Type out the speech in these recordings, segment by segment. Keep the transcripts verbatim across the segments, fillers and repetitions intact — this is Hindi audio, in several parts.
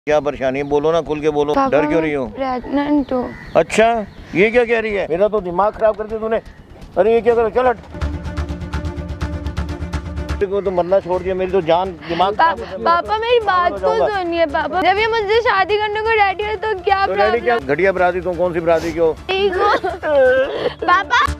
क्या परेशानी है, बोलो ना, खुल के बोलो। डर क्यों रही हो? प्रेग्नेंट हूँ। अच्छा, ये क्या कह रही है? मेरा तो दिमाग खराब कर दिया तूने। अरे ये क्या कर, चल हट। को तो मरना छोड़ दिया, मेरी तो जान दिमाग। पा, पापा मेरी बात तो सुनिए पापा, जब ये मुझसे शादी करने को रेडी है तो क्या तो रेडी क्या? घटिया बराती तुम कौन सी बराती क्यों? पापा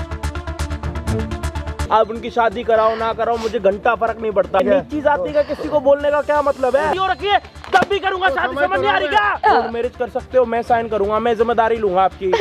आप उनकी शादी कराओ ना कराओ मुझे घंटा फर्क नहीं पड़ता। नीची जाति का किसी को बोलने का क्या मतलब है? क्यों रखिए, तब भी करूंगा शादी, समझ नहीं आ रही क्या? और मैरिज कर सकते हो, मैं साइन करूंगा, मैं जिम्मेदारी लूंगा आपकी।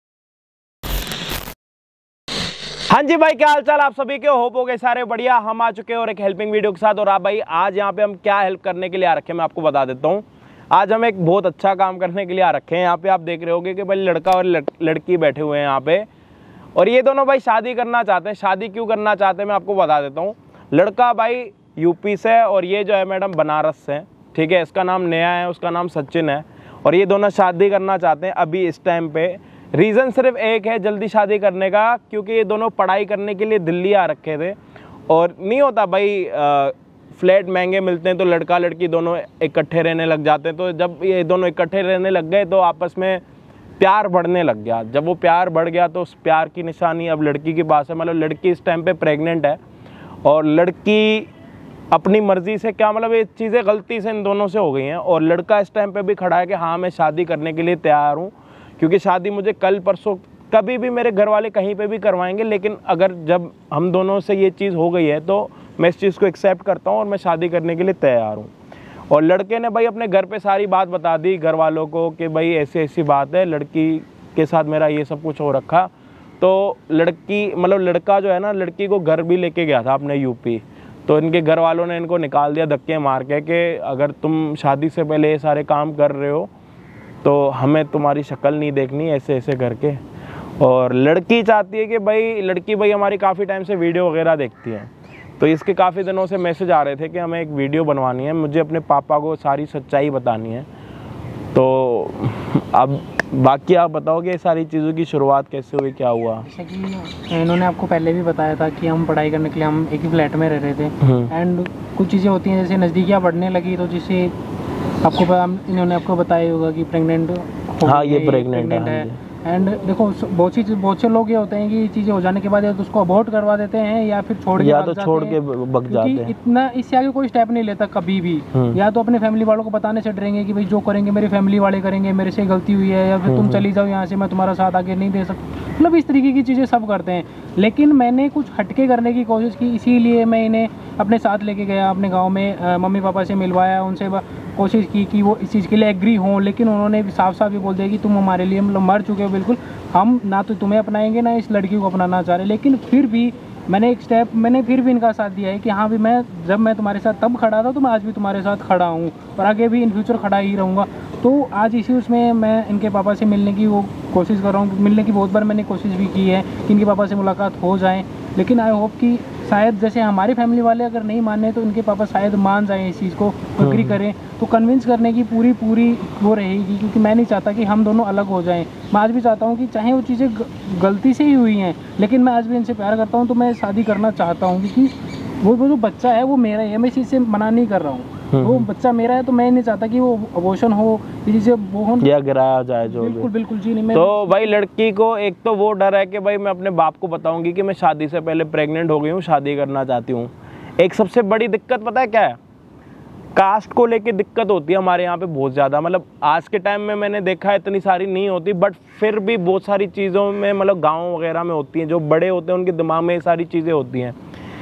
हाँ जी भाई, क्या हाल चाल आप सभी के? होप हो गए सारे बढ़िया। हम आ चुके हैं और एक हेल्पिंग वीडियो के साथ। और आप भाई आज यहाँ पे हम क्या हेल्प करने के लिए आ रखे हैं मैं आपको बता देता हूँ। आज हम एक बहुत अच्छा काम करने के लिए आ रखे हैं। यहाँ पे आप देख रहे होगे कि भाई लड़का और लड़, लड़की बैठे हुए हैं यहाँ पे, और ये दोनों भाई शादी करना चाहते हैं। शादी क्यों करना चाहते हैं मैं आपको बता देता हूँ। लड़का भाई यूपी से है और ये जो है मैडम बनारस से है, ठीक है। इसका नाम नेहा है, उसका नाम सचिन है, और ये दोनों शादी करना चाहते हैं अभी इस टाइम पे। रीज़न सिर्फ एक है जल्दी शादी करने का, क्योंकि ये दोनों पढ़ाई करने के लिए दिल्ली आ रखे थे। और नहीं होता भाई, आ, फ्लैट महंगे मिलते हैं तो लड़का लड़की दोनों इकट्ठे रहने लग जाते हैं। तो जब ये दोनों इकट्ठे रहने लग गए तो आपस में प्यार बढ़ने लग गया। जब वो प्यार बढ़ गया तो उस प्यार की निशानी अब लड़की के पास है। मतलब लड़की इस टाइम पे प्रेग्नेंट है, और लड़की अपनी मर्जी से, क्या मतलब ये चीज़ें गलती से इन दोनों से हो गई हैं। और लड़का इस टाइम पे भी खड़ा है कि हाँ मैं शादी करने के लिए तैयार हूँ, क्योंकि शादी मुझे कल परसों कभी भी मेरे घर वाले कहीं पे भी करवाएंगे, लेकिन अगर जब हम दोनों से ये चीज़ हो गई है तो मैं इस चीज़ को एक्सेप्ट करता हूँ और मैं शादी करने के लिए तैयार हूँ। और लड़के ने भाई अपने घर पे सारी बात बता दी घर वालों को कि भाई ऐसी ऐसी बात है, लड़की के साथ मेरा ये सब कुछ हो रखा। तो लड़की मतलब लड़का जो है ना, लड़की को घर भी लेके गया था अपने यूपी। तो इनके घर वालों ने इनको निकाल दिया धक्के मार के कि अगर तुम शादी से पहले ये सारे काम कर रहे हो तो हमें तुम्हारी शक्ल नहीं देखनी, ऐसे ऐसे करके। और लड़की चाहती है कि भाई लड़की भाई हमारी काफ़ी टाइम से वीडियो वगैरह देखती है, तो इसके काफ़ी दिनों से मैसेज आ रहे थे कि हमें एक वीडियो बनवानी है, मुझे अपने पापा को सारी सच्चाई बतानी है। तो अब बाकी आप बताओ कि ये सारी चीज़ों की शुरुआत कैसे हुई, क्या हुआ? जैसे कि इन्होंने आपको पहले भी बताया था कि हम पढ़ाई करने के लिए हम एक ही फ्लैट में रह रहे थे, एंड कुछ चीज़ें होती हैं जैसे नज़दीकियाँ बढ़ने लगी, तो जिससे आपको इन्होंने आपको बताया होगा कि प्रेग्नेंट हो, हाँ ये प्रेग्नेंट है। एंड देखो बहुत सी बहुत से लोग ये होते हैं कि चीज़ें हो जाने के बाद या तो उसको अबॉर्ट करवा देते हैं या फिर छोड़ के या तो छोड़ के भग जाते हैं। इतना इससे आगे कोई स्टेप नहीं लेता कभी भी। या तो अपने फैमिली वालों को बताने से डरेंगे कि भाई जो करेंगे मेरी फैमिली वाले करेंगे, मेरे से गलती हुई है, या फिर तुम चली जाओ यहाँ से, मैं तुम्हारा साथ आगे नहीं दे सकता। मतलब इस तरीके की चीज़ें सब करते हैं। लेकिन मैंने कुछ हटके करने की कोशिश की, इसीलिए मैं इन्हें अपने साथ लेके गया अपने गाँव में, मम्मी पापा से मिलवाया, उनसे कोशिश की कि वो इस चीज़ के लिए एग्री हों। लेकिन उन्होंने भी साफ साफ ये बोल दिया कि तुम हमारे लिए मतलब मर चुके हो बिल्कुल, हम ना तो तुम्हें अपनाएंगे ना इस लड़की को अपनाना चाह रहे। लेकिन फिर भी मैंने एक स्टेप मैंने फिर भी इनका साथ दिया है कि हाँ भी मैं जब मैं तुम्हारे साथ तब खड़ा था तो मैं आज भी तुम्हारे साथ खड़ा हूँ और आगे भी इन फ्यूचर खड़ा ही रहूँगा। तो आज इसी उसमें मैं इनके पापा से मिलने की वो कोशिश कर रहा हूँ। मिलने की बहुत बार मैंने कोशिश भी की है कि इनके पापा से मुलाकात हो जाए, लेकिन आई होप कि शायद जैसे हमारी फैमिली वाले अगर नहीं माने तो इनके पापा शायद मान जाएं इस चीज़ को, एग्री करें। तो कन्विंस करने की पूरी पूरी वो रहेगी, क्योंकि मैं नहीं चाहता कि हम दोनों अलग हो जाएं। मैं आज भी चाहता हूं कि चाहे वो चीज़ें गलती से ही हुई हैं, लेकिन मैं आज भी इनसे प्यार करता हूं, तो मैं शादी करना चाहता हूं। क्योंकि वो वो जो बच्चा है वो मेरा है, मैं इस चीज़ से मना नहीं कर रहा हूँ। वो बच्चा मेरा है, तो मैं नहीं चाहता कि वो अबॉर्शन हो, चीज़ें वो हो या गिराया जाए जो बिल्कुल बिल्कुल जी नहीं। तो भाई लड़की को एक तो वो डर है कि भाई मैं अपने बाप को बताऊंगी कि मैं शादी से पहले प्रेग्नेंट हो गई हूँ, शादी करना चाहती हूँ। एक सबसे बड़ी दिक्कत पता है क्या है? कास्ट को लेके दिक्कत होती है हमारे यहाँ पे बहुत ज़्यादा। मतलब आज के टाइम में मैंने देखा है इतनी सारी नहीं होती, बट फिर भी बहुत सारी चीज़ों में मतलब गाँव वगैरह में होती हैं। जो बड़े होते हैं उनके दिमाग में ये सारी चीज़ें होती हैं।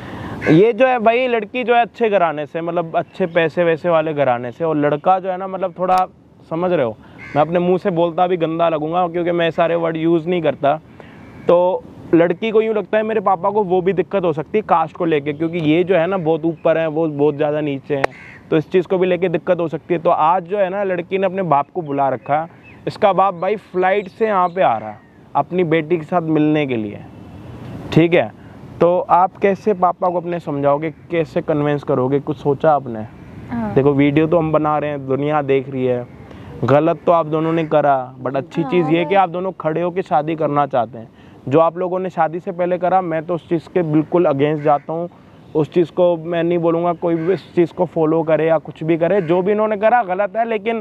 ये जो है भाई लड़की जो है अच्छे घराने से, मतलब अच्छे पैसे वैसे वाले घराने से, और लड़का जो है ना मतलब थोड़ा, समझ रहे हो, मैं अपने मुंह से बोलता भी गंदा लगूंगा क्योंकि मैं सारे वर्ड यूज़ नहीं करता। तो लड़की को यूँ लगता है मेरे पापा को वो भी दिक्कत हो सकती है कास्ट को लेके, क्योंकि ये जो है ना बहुत ऊपर है, वो बहुत ज़्यादा नीचे हैं, तो इस चीज़ को भी लेके दिक्कत हो सकती है। तो आज जो है ना लड़की ने अपने बाप को बुला रखा। इसका बाप भाई फ्लाइट से यहाँ पर आ रहा है अपनी बेटी के साथ मिलने के लिए, ठीक है। तो आप कैसे पापा को अपने समझाओगे, कैसे कन्विंस करोगे? कुछ सोचा आपने? हाँ। देखो वीडियो तो हम बना रहे हैं, दुनिया देख रही है, गलत तो आप दोनों ने करा, बट अच्छी चीज़ ये कि आप दोनों खड़े होकर शादी करना चाहते हैं। जो आप लोगों ने शादी से पहले करा, मैं तो उस चीज़ के बिल्कुल अगेंस्ट जाता हूँ। उस चीज़ को मैं नहीं बोलूँगा कोई भी इस चीज़ को फॉलो करे या कुछ भी करे। जो भी इन्होंने करा गलत है, लेकिन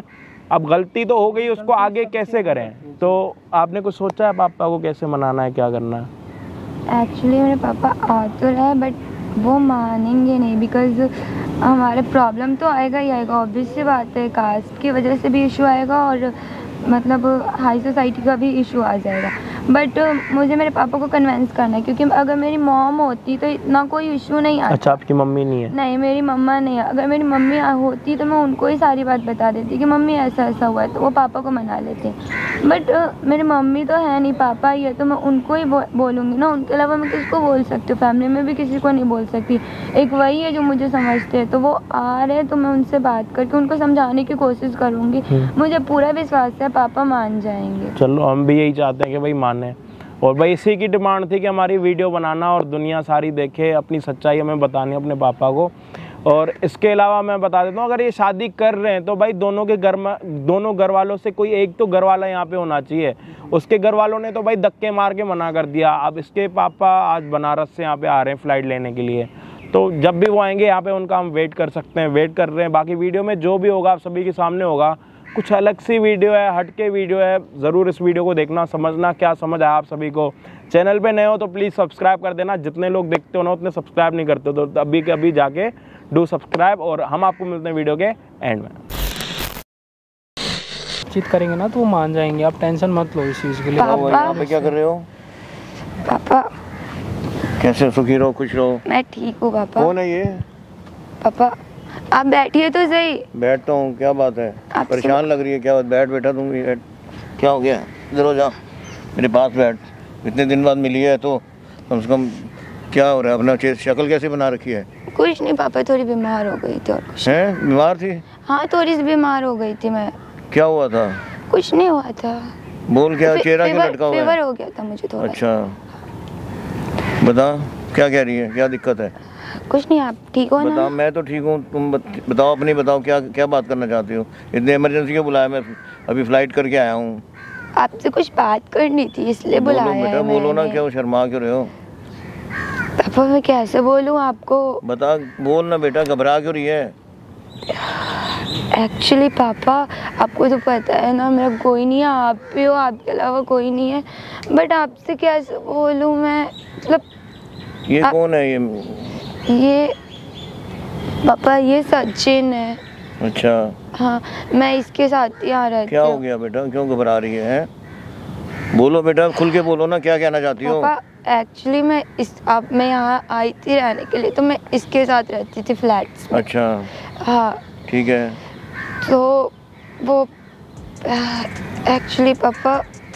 अब गलती तो हो गई, उसको आगे कैसे करें? तो आपने कुछ सोचा है पापा को कैसे मनाना है, क्या करना है? एक्चुअली मेरे पापा आ तो रहे हैं बट वो मानेंगे नहीं, बिकॉज हमारे प्रॉब्लम तो आएगा ही आएगा, ऑब्वियस सी बात है। कास्ट की वजह से भी इशू आएगा और मतलब हाई सोसाइटी का भी इशू आ जाएगा। बट मुझे मेरे पापा को कन्विंस करना है, क्योंकि अगर मेरी मॉम होती तो इतना कोई इशू नहीं आता। अच्छा, आपकी मम्मी नहीं है? नहीं, मेरी मम्मा नहीं है। अगर मेरी मम्मी होती तो मैं उनको ही सारी बात बता देती कि मम्मी ऐसा ऐसा हुआ है, तो वो पापा को मना लेते। बट uh, मेरी मम्मी तो है नहीं, पापा ही है, तो मैं उनको ही बो, बोलूँगी ना। उनके अलावा मैं किसको बोल सकती हूँ? फैमिली में भी किसी को नहीं बोल सकती। एक वही है जो मुझे समझते हैं, तो वो आ रहे हैं तो मैं उनसे बात करके उनको समझाने की कोशिश करूँगी। मुझे पूरा विश्वास है पापा मान जाएंगे। चलो, हम भी यही चाहते हैं कि भाई माने। और भाई इसी की डिमांड थी कि हमारी वीडियो बनाना और दुनिया सारी देखे, अपनी सच्चाई हमें बतानी अपने पापा को। और इसके अलावा मैं बता देता हूँ, अगर ये शादी कर रहे हैं तो भाई दोनों के घर में, दोनों घर वालों से कोई एक तो घर वाला यहाँ पे होना चाहिए। उसके घर वालों ने तो भाई धक्के मार के मना कर दिया। अब इसके पापा आज बनारस से यहाँ पे आ रहे हैं फ़्लाइट लेने के लिए, तो जब भी वो आएंगे यहाँ पे उनका हम वेट कर सकते हैं, वेट कर रहे हैं। बाकी वीडियो में जो भी होगा आप सभी के सामने होगा। कुछ अलग सी वीडियो है, हटके वीडियो है, ज़रूर इस वीडियो को देखना, समझना क्या समझ आया आप सभी को। चैनल पे नए हो तो प्लीज़ सब्सक्राइब कर देना। जितने लोग देखते हो ना उतने सब्सक्राइब नहीं करते, तो अभी के अभी जाके डू सब्सक्राइब। और हम आपको मिलते हैं वीडियो के एंड में। चित करेंगे ना तो वो मान जाएंगे, आप टेंशन मत लो इस चीज़ के लिए। पापा, यहाँ पे क्या कर रहे हो? पापा कैसे सुखी रहो, खुश रहो। मैं ठीक हूँ पापा। कौन है ये? पापा आप बैठिए तो सही। बैठता हूँ, क्या बात है? आपसे- परेशान लग रही है, क्या बात? बैठ बेटा, तुम भी बैठ। क्या हो गया? इधर हो जा, मेरे पास बैठ। इतने दिन बाद मिली है तो कम से कम क्या हो रहा है? अपना चेहरा शक्ल कैसे बना रखी है? कुछ नहीं पापा, थोड़ी बीमार हो गई थी और कुछ। हैं, बीमार थी? हाँ, थोड़ी सी बीमार हो गई थी मैं। क्या हुआ था? कुछ नहीं हुआ था। बोल, क्या फी- चेहरा क्यों फीवर- लटका हुआ फीवर है? हो गया था मुझे थोड़ा। अच्छा, बता क्या कह रही है, क्या दिक्कत है? कुछ नहीं, आप ठीक हो बताओ। ना? मैं तो ठीक हूँ, तुम बत, बताओ अपनी, बताओ क्या क्या बात करना चाहती हो? इतने इमरजेंसी क्यों बुलाया? मैं अभी फ्लाइट करके आया हूँ। आपसे कुछ बात करनी थी इसलिए बोलो बुलाया बेटा, है बोलो ना, मैंने। क्या शर्मा क्यों रहे हो? पापा मैं कैसे बोलूँ आपको? बता, बोल ना बेटा, घबरा क्यों रही है? एक्चुअली पापा आपको तो पता है ना, मेरा कोई नहीं है, आप भी हो, आपके अलावा कोई नहीं है। बट आपसे कैसे बोलूँ मैं, मतलब ये आ- कौन है? ये ये पापा ये सचिन है। अच्छा, हाँ, मैं इसके साथ यहाँ रहती क्या हो हूँ। गया बेटा, क्यों घबरा रही है, हैं? बोलो बेटा, खुल के बोलो ना, क्या कहना चाहती हो? पापा एक्चुअली मैं इस आप मैं यहाँ आई थी रहने के लिए, तो मैं इसके साथ रहती थी फ्लैट्स में। अच्छा, हाँ, ठीक है। तो वो एक्चुअली पापा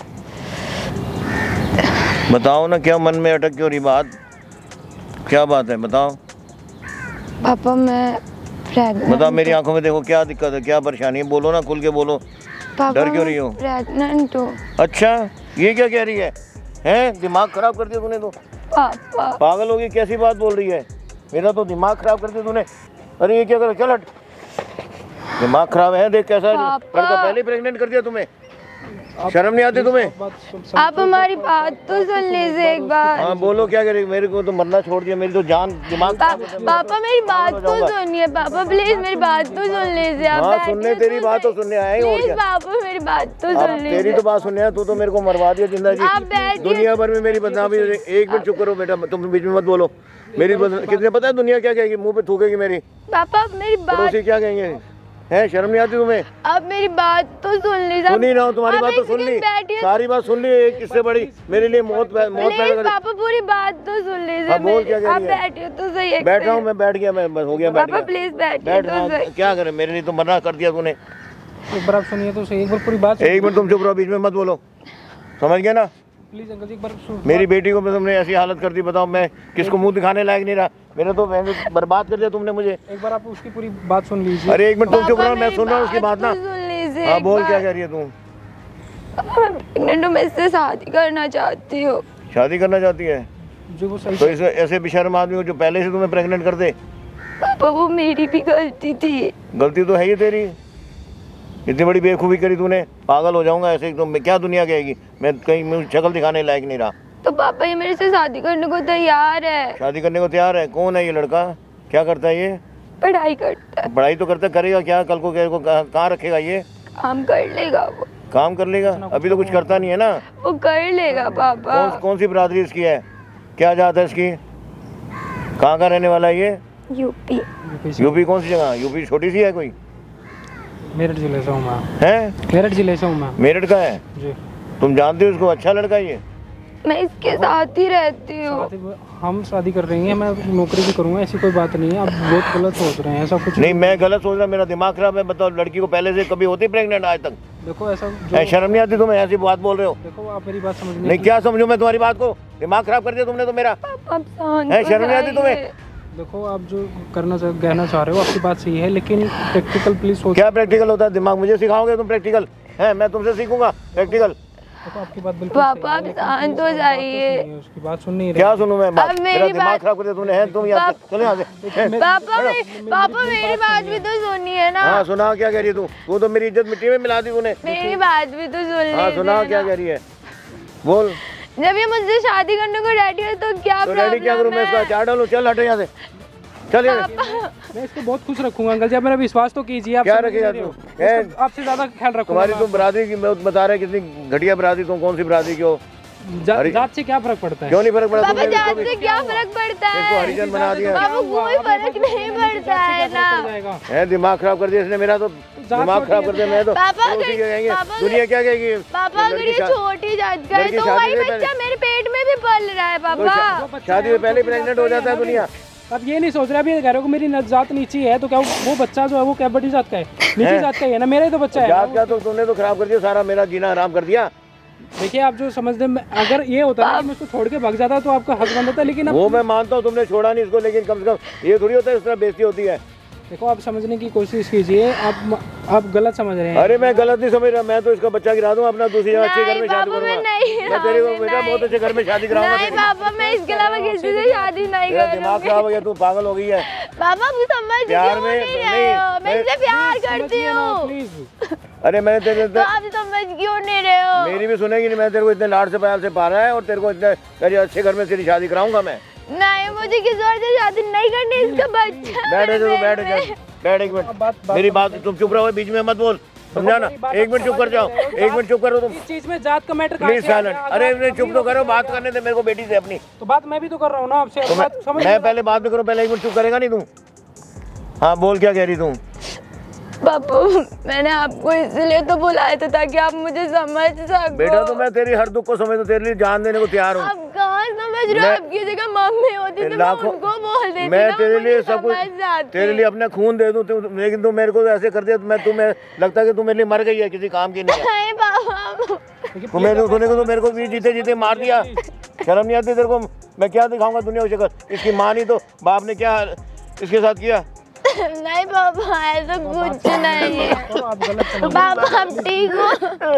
बताओ ना, क्या मन में अटक क्यों रही बात? क्या बात है, बताओ। पापा मैं प्रेग्नेंट बताओ, मेरी आंखों में देखो, क्या दिक्कत है, क्या परेशानी है? बोलो ना, खुल के बोलो। पापा डर क्यों रही हो? प्रेग्नेंट हूँ अच्छा, ये क्या कह रही है? हैं, दिमाग खराब कर दिया तूने तो। पापा। पागल होगी, कैसी बात बोल रही है? मेरा तो दिमाग खराब कर दिया तूने। अरे ये क्या कर, चल हट। दिमाग खराब है, देख कैसा पापा। लड़का पहले प्रेग्नेंट कर दिया तुम्हें। शर्म नहीं आती तुम्हें? आप हमारी बात तो सुन लीजिए एक बार। हाँ बोलो, क्या करेगी? मेरे को तो मरना छोड़ दिया, मेरी तो जान दिमाग पा, खराब हो गया। पापा मेरी बात तो सुनिए, पापा प्लीज मेरी बात तो सुन लीजिए। आप हाँ, बैठिए सुनने तो तेरी बात तो सही। सुनने आए, और प्लीज क्या? पापा मेरी बात तो अब सुन तेरी लीजिए। तो बात सुनने, तू तो मेरे को मरवा दिया जिंदा जी। आप बैठिए। दुनिया भर में मेरी बदनामी हो रही है। एक मिनट चुप करो बेटा, तुम बीच में मत बोलो। मेरी बदनामी कितने पता है? दुनिया क्या कहेगी? मुंह पे थूकेगी मेरी। पापा मेरी बात, पड़ोसी क्या कहेंगे? हैं, शर्म नहीं आती तुम्हें? आप मेरी बात तो सुन लीजिए। सुनी ना, तुम्हारी आप बात तो एक सुन ली, सेकंड बैठिए। सारी बात सुन ली। एक किससे बड़ी मेरे लिए मौत मौत प्लीज पैदा कर। पापा पूरी बात तो सुन लीजिए। हाँ, बोल, मेरी। क्या कह आप रही है? बैठिए तो सही। एक बैठ रहा हूँ सेकंड। मैं, बैठ गया मैं, बस हो गया, बैठ पापा गया। प्लीज बैठिए बैठ तो रहा सही। हूँ, क्या करे? मेरे लिए तो मरना कर दिया तूने। एक बार आप सुनिए तो सही, एक बार पूरी बात। एक मिनट तुम चुप रहो, बीच में मत बोलो, समझ गया ना? प्लीज अंकल जी एक बार सुन। मेरी बेटी को तुमने ऐसी हालत कर दी, बताओ मैं किसको मुंह दिखाने लायक नहीं रहा। मेरा तो बर्बाद कर दिया तुमने मुझे। एक बार आप उसकी पूरी बात सुन लीजिए। अरे एक मिनट तुम चुप पापा, रहो, मैं मेरी सुन रहा हूँ उसकी बात ना। तो सुन लीजिए हाँ एक बोल, बार। क्या कह रही है तू? मैं प्रेग्नेंट हूँ, मैं इससे शादी करना चाहती हूँ। शादी करना चाहती है? जो वो सही तो इस ऐसे बेशर्म आदमी हो जो पहले से तुम्हें प्रेग्नेंट कर दे। पापा वो मेरी भी गलती थी। गलती तो है ही तेरी, इतनी बड़ी बेवकूफ़ी करी तूने। पागल हो जाऊंगा ऐसे तो मैं, क्या दुनिया कहेगी? मैं कहीं मुझे शक्ल दिखाने लायक नहीं रहा। तो पापा ये मेरे से शादी करने को तैयार है। शादी करने को तैयार है? कौन है ये लड़का? क्या करता है ये? पढ़ाई करता है। पढ़ाई तो करता, करेगा क्या? कल को क्या को कहाँ कहाँ रखेगा ये? काम कर लेगा वो। काम कर लेगा? अभी तो कुछ करता नहीं है ना। वो कर लेगा पापा। कौन कौन सी बिरादरी इसकी है? क्या जात है इसकी? कहाँ का रहने वाला है ये? यूपी। यूपी कौन सी जगह? यूपी छोटी सी है कोई? मेरठ जिले से हूँ मैं। हैं? मेरठ जिले से हूँ मैं। मेरठ का है जी। तुम जानते हो उसको? अच्छा लड़का है ये? मैं इसके साथ ही रहती हूँ। हम शादी कर रही हैं, मैं नौकरी भी करूँगा, ऐसी कोई बात नहीं है। आप बहुत गलत सोच रहे हैं, ऐसा कुछ नहीं। मैं गलत सोच रहा, मेरा दिमाग खराब है। बताओ, लड़की को पहले से कभी होती प्रेग्नेंट आज तक? देखो ऐसा जो... ऐ, शर्म नहीं आती तुम्हें? ऐसी बात बोल रहे हो? देखो आप मेरी बात समझ नहीं। क्या समझूं मैं तुम्हारी बात को? दिमाग खराब कर दिया तुमने तो मेरा। है, शर्म नहीं आती तुम्हें? देखो आप जो करना चाह कहना चाह रहे हो आपकी बात सही है, लेकिन प्रैक्टिकल प्लीज सोचो। क्या प्रैक्टिकल होता है? दिमाग मुझे सिखाओगे तुम प्रैक्टिकल? है, मैं तुमसे सीखूंगा प्रैक्टिकल? देखो आपकी बात बिल्कुल पापा आप शांत हो जाइए। उसकी बात सुन नहीं रही। क्या सुनूं मैं बात? अब मेरी मेरा दिमाग बात- खराब कर दिया तुमने। है, तुम यहाँ से चले यहाँ से। पापा मे, पापा मेरी बात भी तो सुनिए ना। हाँ सुना। क्या कह रही है तू? तू तो मेरी इज्जत मिट्टी में मिला दी तूने। मेरी बात भी तो सुन हाँ लीजिए सुना। ना। क्या कह रही है? बोल। जब ये मुझसे शादी करने को रेडी है तो क्या तो रेडी क्या करूँ प्रॉब्लम मैं? इसका है? चार डालूं? चल हटे यहाँ से, चल यहाँ से। मैं इसको बहुत खुश रखूंगा अंकल जी, आप मेरा विश्वास तो कीजिए। आप क्या समझ रखेगा नहीं रहे तू? हो। है? इसको आपसे ज्यादा ख्याल रखूंगा। तुम्हारी तुम बरादरी की मैं बता रहे कितनी घटिया बरादरी तुम। कौन सी बरादरी की हो? जा- हरि- जात से क्या फर्क पड़ता है? क्यों नहीं फर्क पड़ा? पापा तुमने जात इसको भी- से क्या फर्क पड़ता इसको है? हरिजन बना दिया। बाबू कोई फर्क नहीं पड़ता है ना। है, दिमाग खराब कर दिया इसने मेरा तो। दिमाग खराब कर दिया। मैं तो पापा तो उसी अगर- क्या कहेंगे? पापा दुनिया क्या कहेगी? पापा अगर लड़की ये शा- छोटी जात का है लड़की तो शादी वही से बच्चा पहले- मेरे पेट में भी पल रहा है तो पापा। शा- शादी से पहले प्रेग्नेंट हो जाता है दुनिया। अब ये नहीं सोच रहा, अभी कह रहे हो कि मेरी न- जात नीची है तो क्या वो वो बच्चा जो है वो क्या बड़ी जात का है? नीची जात का ही है ना, मेरा ही तो बच्चा है। जात क्या? तो तुमने तो खराब कर दिया सारा, मेरा जीना हराम कर दिया। देखिए आप जो समझते हैं, अगर ये होता है कि मैं उसको छोड़ के भाग जाता तो आपका हक बनता था, लेकिन अब वो मैं मानता हूँ तुमने छोड़ा नहीं इसको, लेकिन कम से कम ये थोड़ी होता है इस तरह बेइज्जती होती है। देखो आप समझने की कोशिश कीजिए। आप आप गलत समझ रहे हैं। अरे मैं गलत नहीं समझ रहा। मैं तो इसका बच्चा गिरा दूंगा अपना, दूसरी जगह अच्छे घर में शादी पापा, मैं करूंगा। नहीं मैं तेरे को नहीं, बेटा बहुत अच्छे घर में शादी कराऊंगा। नहीं पापा मैं इसके अलावा किसी से शादी नहीं तेरा दिमाग करूंगी। खराब हो गया, तू पागल हो गई है। पापा आप समझ प्यार क्यों में- नहीं नहीं, रहे हो? मैं मैं- इससे प्यार करती हूँ। प्लीज अरे मैंने तेरे तो आप समझ क्यों नहीं रहे हो? मेरी भी सुनेगी नहीं। मैं तेरे को इतने लाड से प्यार से पाला है और तेरे को इतने तेरे अच्छे घर में तेरी शादी कराऊंगा मैं। नहीं मुझे किसी और से शादी नहीं करनी। इसका बच्चा बैठ मेरे जा, तू बैठ पेट जा, में। बैठ एक मिनट। मेरी बात तुम चुप रहो, बीच में मत बोल, समझा ना? एक मिनट चुप कर जाओ, एक मिनट चुप करो तुम इस चीज में जात का मैटर प्लीज साइलेंट। अरे मैं चुप तो करो, बात करने दे मेरे को बेटी से अपनी। तो बात मैं भी तो कर रहा हूँ ना आपसे। तो मैं, बात समझ मैं पहले बात भी करूँ, पहले एक मिनट चुप करेगा नहीं तू? हाँ बोल, क्या कह रही तू? पापा मैंने आपको इसलिए तो बुलाया था ताकि आप मुझे समझ सको। बेटा तो मैं तेरी हर दुख को समझ, तो तेरे लिए जान देने को तैयार हूँ। आप कहाँ समझ रहे हो? मैं- आपकी जगह मम्मी होती तो मैं लाखों- उनको बोल देती मैं ना, तेरे वो लिए मुझे सब कुछ, समझ जाती। तेरे लिए अपना खून दे दूं, तू- लेकिन तू मेरे को ऐसे कर दिया तो मैं तुम्हें लगता है कि तू मेरे लिए मर गई है, किसी काम की नहीं है। नहीं पापा तू मेरे को सुने को तो मेरे को भी जीते जीते मार दिया। शर्म नहीं आती तेरे को? मैं क्या दिखाऊंगा दुनिया को शक्ल? इसकी माँ नहीं तो बाप ने क्या इसके साथ किया? नहीं पापा ऐसा कुछ नहीं है। आप गलत समझ पापा आप ठीक हो?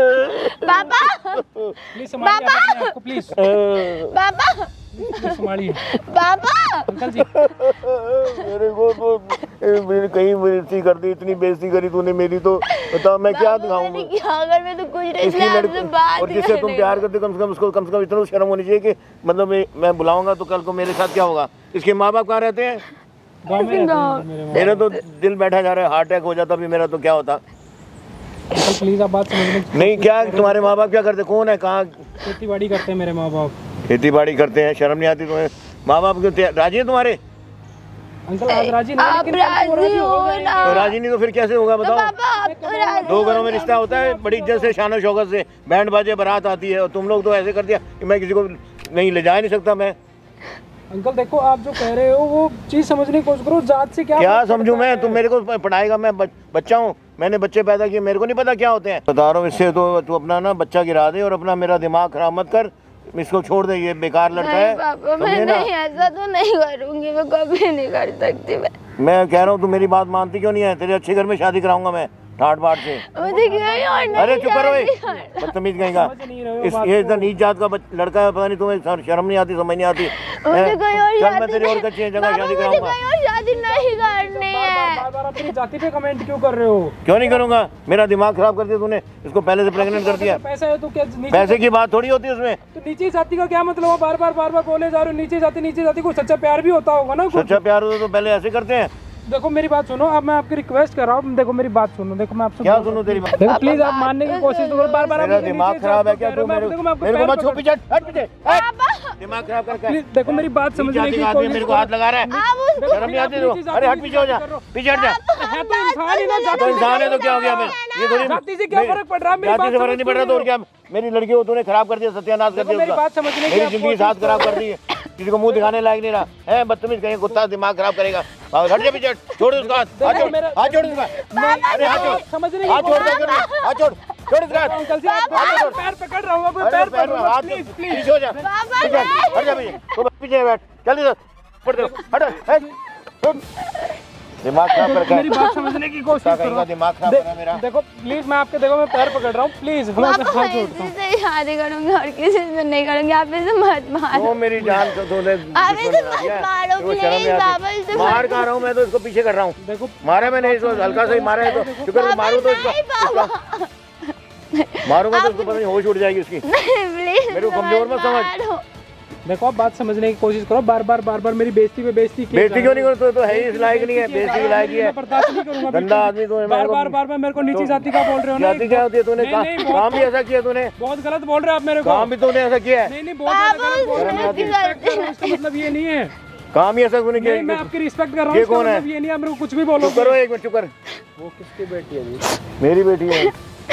पापा प्लीज संभालिए अपने आप को, प्लीज पापा प्लीज संभालिए पापा अंकल जी। मेरे को तो मेरी कहीं बेइज्जती कर दी, इतनी बेइज्जती करी तूने मेरी, तो बताओ मैं क्या दिखाऊं? मैंने क्या कर मैं तो कुछ नहीं इसकी इसलिए लड़की आपसे बात और जिससे तुम करने प्यार करते कम से कम उसको कम से कम इतना तो शर्म होनी चाहिए कि मतलब मैं, मैं बुलाऊंगा तो कल को मेरे साथ क्या होगा? इसके माँ बाप कहाँ रहते हैं? गाँव में रहते हैं मेरे माँ। मेरा तो दिल बैठा जा रहा है, हार्ट अटैक हो जाता अभी मेरा तो क्या होता? अंकल प्लीज आप बात समझने की- नहीं क्या तुम्हारे माँ बाप क्या करते? कौन है? कहाँ खेती बाड़ी करते हैं मेरे माँ बाप। खेती बाड़ी करते हैं? शर्म नहीं आती तुम्हें? माँ बाप क्यों तैयार- राजी है तुम्हारे? अंकल आज राजी नहीं, आप लेकिन कल को राजी हो जाएंगे। ना? तो राजी नहीं तो फिर कैसे होगा तो बताओ? पापा आप तो राजी दो हो घरों में रिश्ता होता है बड़ी इज्जत से, शान शौकत से, बैंड बाजे बारात आती है, और तुम लोग तो ऐसे कर दिया कि मैं किसी को नहीं ले जा नहीं सकता मैं। अंकल देखो आप जो कह रहे हो वो चीज समझने की कोशिश करो। जात से क्या क्या फर्क समझूं पड़ता मैं? है? तुम मेरे को पढ़ाएगा? मैं बच, बच्चा हूँ, मैंने बच्चे पैदा किए, मेरे को नहीं पता क्या होते हैं? बता रहा हूँ इससे तो तू अपना ना बच्चा गिरा दे और अपना मेरा दिमाग खराब मत कर, इसको छोड़ दे, ये बेकार लड़का नहीं है। पापा मैं समझे ना? नहीं ऐसा तो नहीं करूंगी, मैं कभी नहीं कर सकती। मैं मैं कह रहा हूँ तू मेरी बात मानती क्यों नहीं है? तेरे अच्छे घर में शादी कराऊंगा मैं ठाट बाट से। मुझे क्यों ही और नहीं अरे चुप करो, शादी करनी। बदतमीज कहेगा। समझ नहीं रहे हो इस बात ये को। इतना नीच जात का बच- लड़का है, पता नहीं तुम्हें शर- शर्म नहीं आती, समझ नहीं आती? मुझे हैं? कोई और चल मैं शादी तेरी और नहीं- कच्ची जगह पापा, शादी मुझे कराऊंगा। कोई और शादी नहीं करनी बार है। बार बार अपनी जाति पे कमेंट क्यों कर रहे हो? क्यों नहीं करूंगा? मेरा दिमाग खराब कर दिया तूने, इसको पहले से प्रेग्नेंट कर दिया। पैसा है तो क्या नीचे पैसे की बात थोड़ी होती है उसमें। तो नीचे जाति का क्या मतलब है? बार बार बार बार बोले जा रहे हो नीचे जाति नीचे जाति। कोई सच्चा प्यार भी होता होगा ना कुछ। सच्चा प्यार हो तो पहले ऐसे करते हैं? देखो मेरी बात सुनो, अब मैं आपकी रिक्वेस्ट कर रहा हूँ, देखो मेरी बात सुनो, देखो मैं आपसे क्या सुनूं तेरी बात? देखो प्लीज आप मानने की कोशिश तो करो, बार बार मेरा दिमाग खराब है क्या? तू मेरे मेरे को मत छू, पीछे हट, पीछे दिमाग खराब करके। देखो मेरी बात समझने की कोशिश, मेरे को हाथ लगा रहा है, शर्म नहीं आती? अरे हट, पीछे हो जा, पीछे हट जा। है तो इंसान ही ना, तो इंसान है तो क्या हो गया? मैं ये थोड़ी जाति से क्या फर्क पड़ रहा है? मेरी जाति से फर्क नहीं पड़ रहा तो और क्या? मेरी लड़की को तूने खराब कर दिया, सत्यानाश कर दिया, मेरी बात समझने की मेरी जिंदगी साथ खराब कर दी है, किसी को मुंह दिखाने लायक नहीं रहा है, बदतमीज कहीं कुत्ता दिमाग खराब करेगा। हट जा पीछे, छोड़ उसका हाथ, हाथ छोड़, हाथ छोड़ उसका, अरे हाथ छोड़, समझने हाथ छोड़, हाथ छोड़, छोड़ उसका हाथ, अंकल जी आप पैर पकड़ रहा हूँ, पैर पकड़ रहा हूँ, प्लीज प्लीज पीछे हो जा, पीछे हट जा, पीछे तो पीछे बैठ, जल्दी से पड़ दे, हट हट, दिमाग खराब करके। मेरी बात समझने की कोशिश करो, दिमाग खराब कर रहा है मेरा। देखो प्लीज मैं आपके, देखो मैं पैर पकड़ रहा हूँ, प्लीज हाथ छोड़ता हूँ। से शादी करूंगी और किसी से नहीं करूंगी, आप इसे मत मारो। वो मेरी जान को तूने आप इसे मत मारो प्लीज बाबा, इसे मार खा रहा हूँ मैं तो, इसको पीछे कर रहा हूँ। देखो मारा मैंने इसको, हल्का सा ही मारा है तो शुक्र मारूं तो इसका, मारूंगा तो उसको पता नहीं होश उड़ जाएगी उसकी। प्लीज मेरे को कमजोर मत समझ। देखो आप बात समझने की कोशिश करो, बार बार बार बार मेरी बेइज्जती पे बेइज्जती की। बेइज्जती क्यों नहीं करो? तो, तो है ही इस लायक नहीं है, बेइज्जती के लायक ही है। बर्दाश्त नहीं करूंगा, गंदा आदमी तो है। बार बार बार बार मेरे को नीची जाति का बोल रहे हो ना। जाति क्या होती है? तूने काम भी ऐसा किया, तूने बहुत गलत बोल रहे हो आप मेरे को। काम भी तूने ऐसा किया है? नहीं नहीं बहुत गलत बोल रहे हो, इसका मतलब ये नहीं है। काम ही ऐसा तूने किया? मैं आपकी रिस्पेक्ट कर रहा हूँ, ये कौन है? ये नहीं आप मेरे को कुछ भी बोलो। करो एक मिनट, चुप कर। वो किसकी बेटी है जी? मेरी बेटी है।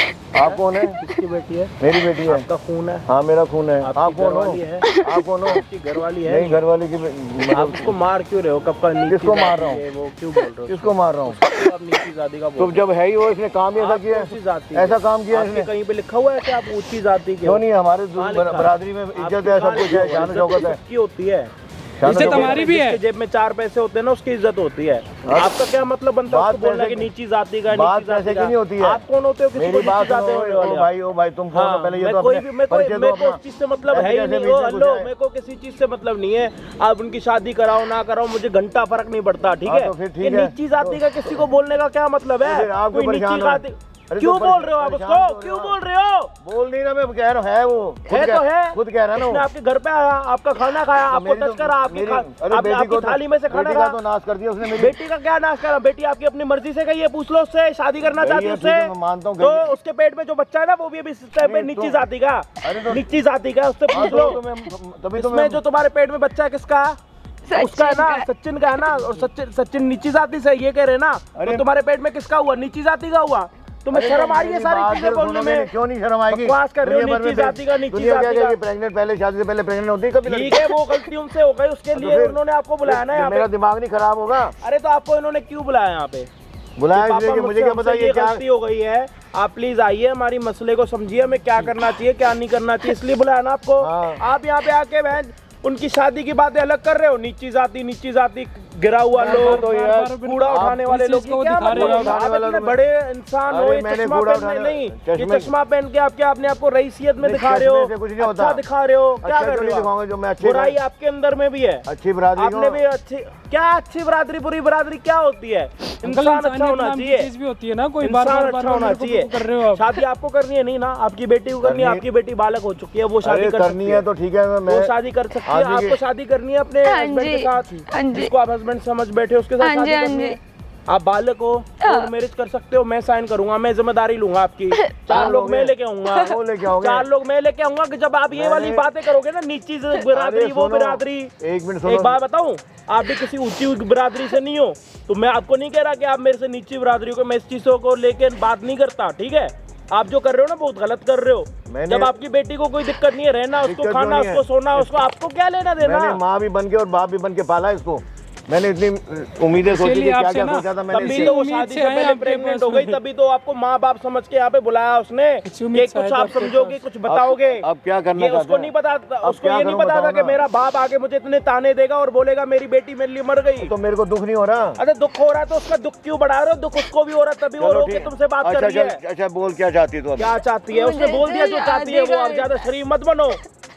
आप कौन है? किसकी बेटी है? मेरी बेटी है। आपका खून है? हाँ मेरा खून है। आप कौन हो? आप कौन हो? आपकी घरवाली है? नहीं, घरवाली की। आप उसको मार क्यों रहे हो? कब का नीची? किसको मार रहा हूँ? वो क्यों बोल रहे हो? किसको मार रहा हूँ? आप नीची जाति का बोल तो जब है ही वो, इसने काम ही ऐसा किया है, ऐसा काम किया इसने। कहीं पे लिखा हुआ है कि आप ऊंची जाति के? क्यों नहीं, हमारे बरादरी में इज्जत है, सब कुछ है, शान शौकत है। की होती है, इज्जत हमारी भी है। जिसके जेब में चार पैसे होते हैं ना, उसकी इज्जत होती है। आपका क्या मतलब बनता है उसको बोलना कि नीची जाति का? बात पैसे की नहीं होती है। आप कौन होते हो किसी को नीची जाति होने वाले? भाई ओ भाई तुम कौन हो? पहले ये तो कोई भी, मेरे को मेरे को उस चीज से मतलब है ही नहीं। ओ हेलो, मेरे को किसी चीज से मतलब नहीं है। आप उनकी शादी कराओ ना कराओ, मुझे घंटा फर्क नहीं पड़ता, ठीक है? ये नीची जाति का किसी को बोलने का क्या मतलब है? कोई नीची जाति क्यों बोल रहे हो आप उसको? क्यों बोल रहे हो? बोल नहीं ना, मैं कह रहा हूँ है वो, है तो है, खुद कह रहा ना। उसने आपके घर पे आया, आपका खाना खाया, आपको टच करा, आपकी आपकी थाली में से खाना खाया तो नाश कर दिया उसने। मेरी बेटी का क्या नाश करा? बेटी आपकी अपनी मर्जी से गई है, पूछ लो उससे, शादी करना चाहती है उससे। मानता हूँ, तो उसके पेट में जो बच्चा है ना, वो भी अभी इस टाइम पे नीची जाति का, नीची जाति का, उससे पूछ लो। तभी इसमें जो तुम्हारे पेट में बच्चा है किसका? उसका है ना, सचिन का है ना। और सचिन सचिन नीची जाति से ये कह रहे ना, तो तुम्हारे पेट में किसका हुआ? नीची जाति का हुआ। तुम्हें शर्म आ रही है सारी चीजें बोलने में? क्यों नहीं शर्म आएगी? बकवास कर रहे हो, नीची जाति का, नीची जाति का। प्रेग्नेंट, पहले शादी से पहले प्रेग्नेंट होती है कभी? ठीक है, वो गलती उनसे हो गई, उसके लिए उन्होंने आपको बुलाया ना यहाँ पे। मेरा दिमाग नहीं खराब होगा? अरे तो आपको इन्होंने क्यों बुलाया यहाँ पे? बुलाया इसलिए कि मुझे क्या पता ये क्या गलती हो गई है। आप प्लीज आइए, हमारी मसले को समझिए, हमें क्या करना चाहिए क्या नहीं करना चाहिए, इसलिए बुलाया ना आपको। आप यहाँ पे आके बहन उनकी शादी की बातें अलग कर रहे हो। नीची जाति, नीची जाति, गिरा हुआ लोग, तो यार कूड़ा उठाने वाले लोग, क्या मतलब? आप इतने बड़े इंसान हो, ये चश्मा पहनने नहीं, ये चश्मा पहन के आपके अपने आपको रईसियत में दिखा रहे हो, अच्छा दिखा रहे हो, क्या कर रहे हो? जो मैं बुराई आपके अंदर में भी है, अच्छी बरादरी आपने भी अच्छी, क्या अच्छी बरादरी बुरी बरादरी क्या होती है? इंसान अच्छा होना चाहिए, भी होती है ना, कोई इंसान अच्छा होना चाहिए। कर रहे हो शादी आपको करनी है नहीं ना, आपकी बेटी को करनी है, आपकी बेटी बालक हो चुकी है, वो शादी करनी है तो ठीक है, मैं शादी कर सकती है। आपको शादी करनी है अपने हस्बैंड के साथ, जिसको आप हस्बैंड समझ बैठे उसके साथ शादी करनी है। आप बालक हो, कोर्ट मैरिज कर सकते हो, मैं साइन करूंगा, मैं जिम्मेदारी लूंगा आपकी। चार लोग मैं लेके आऊंगा, वो लेके आओगे? चार लोग मैं लेके आऊंगा कि जब आप ये वाली बातें करोगे ना, नीची बिरादरी वो बिरादरी। एक मिनट, एक बात बताऊं, आप भी किसी ऊंची बिरादरी से नहीं हो, तो मैं आपको नहीं कह रहा कि आप मेरे से नीची बिरादरी को, मैं इस चीजों को लेके बात नहीं करता, ठीक है? आप जो कर रहे हो ना बहुत गलत कर रहे हो। जब आपकी बेटी को कोई दिक्कत नहीं है, रहना उसको, खाना उसको, सोना उसको, आपको क्या लेना देना? मैंने माँ भी बन के और बाप भी बन के पाला इसको। मैंने इतनी उम्मीदें सोची थी, क्या क्या सोचा था मैंने। तभी तो वो शादी से पहले प्रेग्नेंट हो गई, तभी तो आपको माँ बाप समझ के यहाँ पे बुलाया उसने कि कुछ आप समझोगे, कुछ बताओगे। अब क्या करना था? उसको नहीं पता, उसको ये नहीं पता था कि मेरा बाप आगे मुझे इतने ताने देगा और बोलेगा मेरी बेटी मेरे लिए मर गई। तो मेरे को दुख नहीं हो रहा? अरे दुख हो रहा है तो उसका दुख क्यों बढ़ा रहे हो? दुख उसको भी हो रहा है, तभी वो रोक के तुमसे बात कर रही है। अच्छा बोल, क्या चाहती तू? क्या चाहती है? उसने बोल दिया जो चाहती है वो। आप ज्यादा शरीफ मत बनो,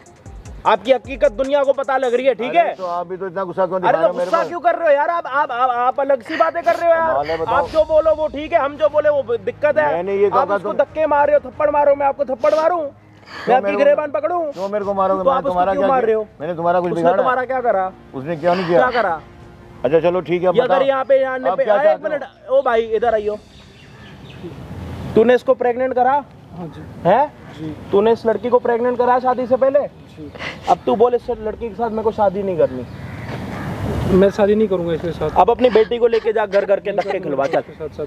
आपकी हकीकत दुनिया को पता लग रही है, ठीक है? तो आप भी तो इतना गुस्सा क्यों दिखा रहे हो? अरे गुस्सा क्यों कर रहे हो यार? आप आप आप अलग सी बातें कर रहे हो यार। आप जो बोलो वो ठीक है, हम जो बोले वो दिक्कत है। मैंने ये आप उसको धक्के मार रहे हो, थप्पड़ मारो, मैं आपको थप्पड़ मारूं, मैं आपकी गिरेबान पकड़ूं? तो मेरे को मारोगे? तो आप तुम्हारा क्या मार रहे हो? मैंने तुम्हारा कुछ बिगाड़ा? तुम्हारा क्या करा? उसने क्या नहीं किया? क्या करा? अच्छा चलो ठीक है, ये अगर यहाँ पे यहाँ पे आए, एक मिनट, ओ भाई इधर आइयो, तूने इसको प्रेग्नेंट करा? हाँ जी। है जी। तूने इस लड़की को प्रेग्नेंट करा शादी से पहले जी। अब तू बोल इस लड़की के साथ मेरे को शादी नहीं करनी, मैं शादी नहीं करूंगा इसके साथ। अब अपनी बेटी को लेके जा घर घर के धक्के खिलवा चल।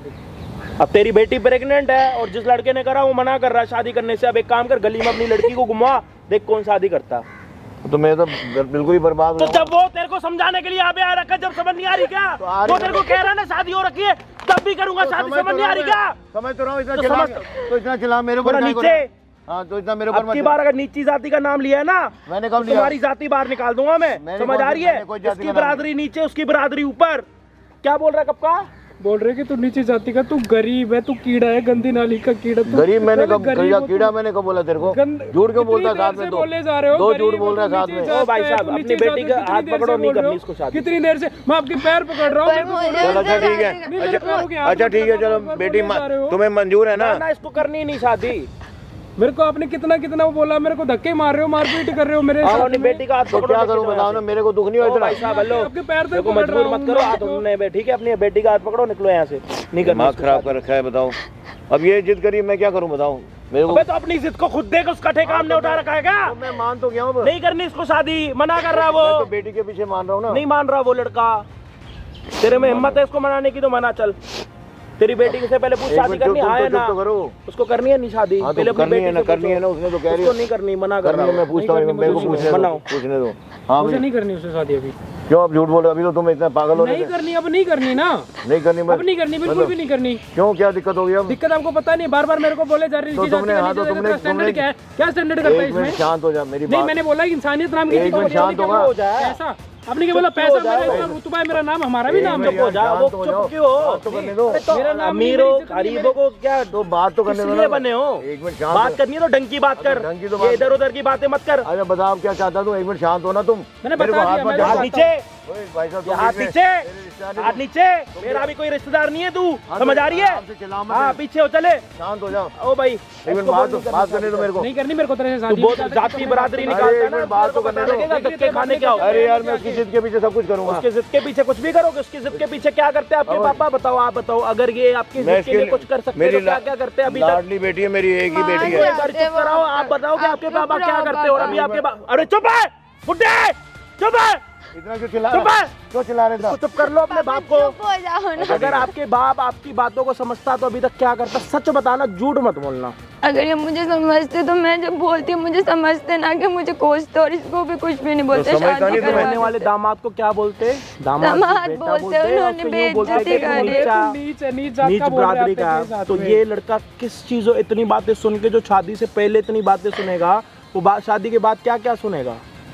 अब तेरी बेटी प्रेग्नेंट है और जिस लड़के ने करा वो मना कर रहा है शादी करने से। अब एक काम कर, गली में अपनी लड़की को घुमा, देख कौन शादी करता है। तो मैं तो बिल्कुल ही बर्बाद तो जब वो तेरे को समझाने के लिए यहाँ पे आ रखा, जब समझ नहीं आ रही क्या? तो वो तेरे को कह रहा ना शादी हो रखी है, तब भी करूंगा शादी, समझ नहीं आ रही क्या? समझ तो रहा हूँ, इतना चिल्ला तो इतना चिल्ला मेरे ऊपर नीचे। हाँ तो इतना मेरे ऊपर अब की बार अगर नीची जाति का नाम लिया है ना, मैंने कब लिया? तुम्हारी जाति बाहर निकाल दूंगा मैं, समझ आ रही है? इसकी बरादरी नीचे, उसकी बरादरी ऊपर। क्या बोल रहा है? कब का बोल रहे कि तू नीचे जाति का, तू गरीब है, तू कीड़ा है, गंदी नाली का कीड़ा। गरीब मैंने कब कीड़ा कीड़ा मैंने कब बोला तेरे को? झूठ क्यों बोलता है साथ में? दो दो झूठ बोल रहा है साथ में। ओ भाई साहब अपनी बेटी का हाथ पकड़ो, नहीं करनी इसको शादी। कितनी देर से मैं आपके पैर पकड़ रहा हूँ। चलो अच्छा ठीक है, अच्छा ठीक है, चलो बेटी तुम्हें मंजूर है ना? इसको करनी नहीं शादी। मेरे को आपने कितना कितना वो बोला, मेरे को धक्के मार रहे हो, मारपीट कर रहे हो मेरे साथ। अपनी बेटी का हाथ तो क्या करूं बताओ ना, मेरे को दुख नहीं हो इतना। आपके पैर तक को मजबूर मत करो, हाथ उन्होंने ठीक है, अपनी बेटी का हाथ पकड़ो, निकलो यहाँ से। नहीं करना, दिमाग खराब कर रखा है। बताओ अब ये जिद करी, मैं क्या करूं बताओ? मेरे को तो अपनी जिद को खुद देख, उसका ठेका हमने उठा रखा है क्या? मैं मान तो गया हूँ, नहीं करनी इसको शादी, मना कर रहा है वो। तो बेटी के पीछे मान रहा हूँ ना। नहीं मान रहा वो लड़का, तेरे में हिम्मत है इसको मनाने की तो मना। चल तेरी बेटी से पहले पूछ शादी करनी है ना? उसको करनी है नहीं शादी? पहले करनी है ना, करनी है ना, उसने तो कह रही है नहीं करनी, मना कर रहा हूं। मैं पूछता हूं, मेरे को पूछने दो, पूछने दो। हां मुझे नहीं करनी उससे शादी अभी। क्यों आप झूठ बोल रहे? अभी तो तुम इतना पागल हो रहे थे। नहीं करनी, अब नहीं करनी ना, नहीं करनी, अब नहीं करनी, बिल्कुल भी नहीं करनी। क्यों, क्या दिक्कत हो गई? अब दिक्कत आपको पता नहीं, बार बार मेरे को बोले जा रही है। तुमने हाँ तो तुमने स्टैंडर्ड क्या है, क्या स्टैंडर्ड करता है इसमें? शांत हो जा मेरी बात। नहीं मैंने बोला इंसानियत नाम की चीज हो जाए ऐसा। आपने क्या बोला? पैसा मेरा, रुतबा है मेरा, नाम हमारा भी नाम है। हो जा, वो चुप क्यों हो? तो करने दो। मेरा नाम अमीरों गरीबों को क्या तो बात तो करने दो, बने हो। एक मिनट बात करनी है तो ढंग की बात कर, ढंग की तो बात, इधर उधर की बातें मत कर। अरे बताओ क्या चाहता तू? एक मिनट शांत हो ना तुम। मैंने मेरे को बता हाथ दिया, मत मैंने हाथ नीचे, भाई साहब, हाथ नीचे, हाथ नीचे। मेरा भी कोई रिश्तेदार नहीं है, तू समझ आ रही है? हाँ पीछे हो, चले शांत हो जाओ। ओ भाई एक मिनट बात बात करने दो मेरे को। नहीं करनी मेरे को तेरे से शादी। बहुत जाति बरादरी निकालता है ना, बात तो करने दो। धक्के खाने क्या हो? अरे यार मैं उसकी जिद के पीछे सब कुछ करूंगा। उसके जिद के पीछे कुछ भी करोगे? उसकी जिद के पीछे क्या करते हैं आपके पापा? बताओ, आप बताओ। अगर ये आपकी जिद के लिए कुछ कर सकते हैं तो क्या क्या करते हैं अभी तक? लाडली बेटी है मेरी, एक ही बेटी है। चुप कराओ, आप बताओ कि आपके पापा क्या करते हो? और अभी आपके पापा, अरे चुप है बुड्ढे, चुप है, इतना क्यों चिल्ला चुप है, क्यों चिल्ला रहे थे? चुप कर लो अपने बाप को। अगर आपके बाप आपकी बातों को समझता तो अभी तक क्या करता? सच बताना, झूठ मत बोलना। अगर ये मुझे समझते तो मैं जब बोलती हूँ मुझे समझते ना कि मुझे कोसते, और इसको भी कुछ भी नहीं बोलते। शादी करने वाले दामाद को क्या बोलते? दामाद बोलते हैं, उन्होंने बेइज्जती करी, नीच बरादरी का। तो ये लड़का किस चीजों इतनी बातें सुन के, जो शादी से पहले इतनी बातें सुनेगा, वो शादी के बाद क्या क्या सुनेगा?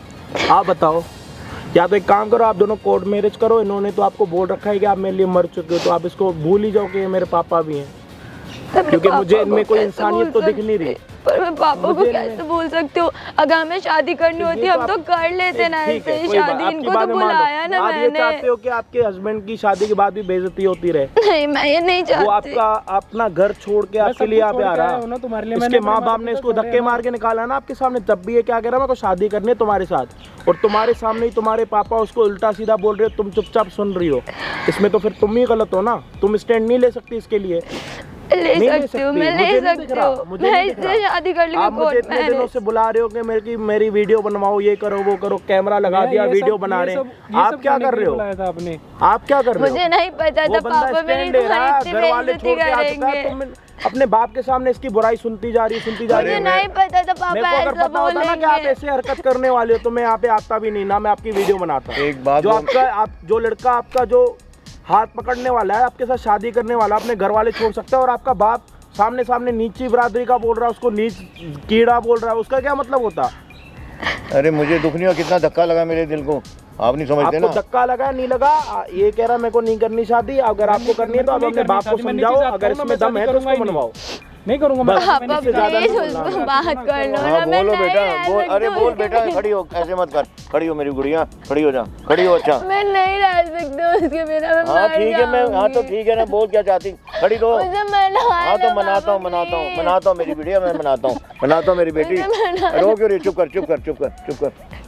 आप बताओ। या तो एक काम करो, आप दोनों कोर्ट मैरिज करो। इन्होंने तो आपको बोल रखा है कि आप मेरे लिए मर चुके हो, तो आप इसको भूल ही जाओ कि ये मेरे पापा भी हैं, क्योंकि मुझे इनमें कोई इंसानियत तो दिख नहीं रही। पर मैं पापा को कैसे बोल सकती हूँ? अगर हमें शादी करनी होती हम तो कर लेते ना ऐसे ही शादी। इनको तो बुलाया ना मैंने। आप ये चाहते हो कि आपके हस्बैंड की शादी के बाद भी बेइज्जती होती रहे? नहीं, मैं ये नहीं चाहती। वो आपका अपना घर छोड़ के आपके लिए यहाँ पे आ रहा है। इसके माँ बाप ने इसको धक्के मार के निकाला ना आपके सामने, तब भी ये क्या कह रहा है? मेरे को शादी करनी है तुम्हारे साथ, और तुम्हारे सामने ही तुम्हारे पापा उसको उल्टा सीधा बोल रहे हो, तुम चुपचाप सुन रही हो। इसमें तो फिर तुम ही गलत हो ना, तुम स्टैंड नहीं ले सकती इसके लिए। ले सकती हूँ, मैं ले सकती हूँ, मैं इससे शादी कर लूँगी। आप मुझे इतने दिनों से बुला रहे हो कि मेरी मेरी वीडियो बनवाओ, ये करो वो करो, कैमरा लगा दिया, वीडियो बना रहे हैं। आप क्या कर रहे हो? आपने आप क्या कर रहे हो? मुझे नहीं पता था पापा मेरी तुम्हारी घर वाले छोड़ के आ चुका है, तुम अपने बाप के सामने इसकी बुराई सुनती जा रही सुनती जा रही है। मुझे नहीं पता था पापा ऐसा बोलेंगे। कि आप ऐसे हरकत करने वाले हो तो मैं यहाँ पे आता भी नहीं ना, मैं आपकी वीडियो बनाता। एक बात, जो आपका आप जो लड़का आपका जो हाथ पकड़ने वाला है, आपके साथ शादी करने वाला, अपने घर वाले छोड़ सकता है, और आपका बाप सामने सामने नीची बरादरी का बोल रहा है, उसको नीच कीड़ा बोल रहा है, उसका क्या मतलब होता? अरे मुझे दुख नहीं हुआ, कितना धक्का लगा मेरे दिल को, आप नहीं समझते ना। आपको धक्का लगा नहीं लगा? ये कह रहा मेरे को नहीं करनी शादी। अगर आपको करनी है तो आप अपने बाप को समझाओ, अगर इसमें दम है तो उसको मनवाओ। नहीं करूंगा मैं। पापा प्लीज उसको बात कर लो ना। मैं बोलो नहीं बेटा, रह बोल, अरे सकती बोल बेटा, खड़ी हो, ऐसे मत कर, खड़ी हो मेरी गुड़िया, खड़ी हो जा, खड़ी हो। अच्छा मैं नहीं रह सकती उसके बिना, मैं हाँ ठीक है, मैं हाँ तो ठीक है ना, बोल क्या चाहती, खड़ी दो। मुझे मना है। हाँ तो मनाता हूँ मनाता हूँ मनाता हूँ मेरी बेटिया, मैं मनाता हूँ मनाता हूँ मेरी बेटी। रो क्यों रही? चुप कर चुप कर चुप कर चुप कर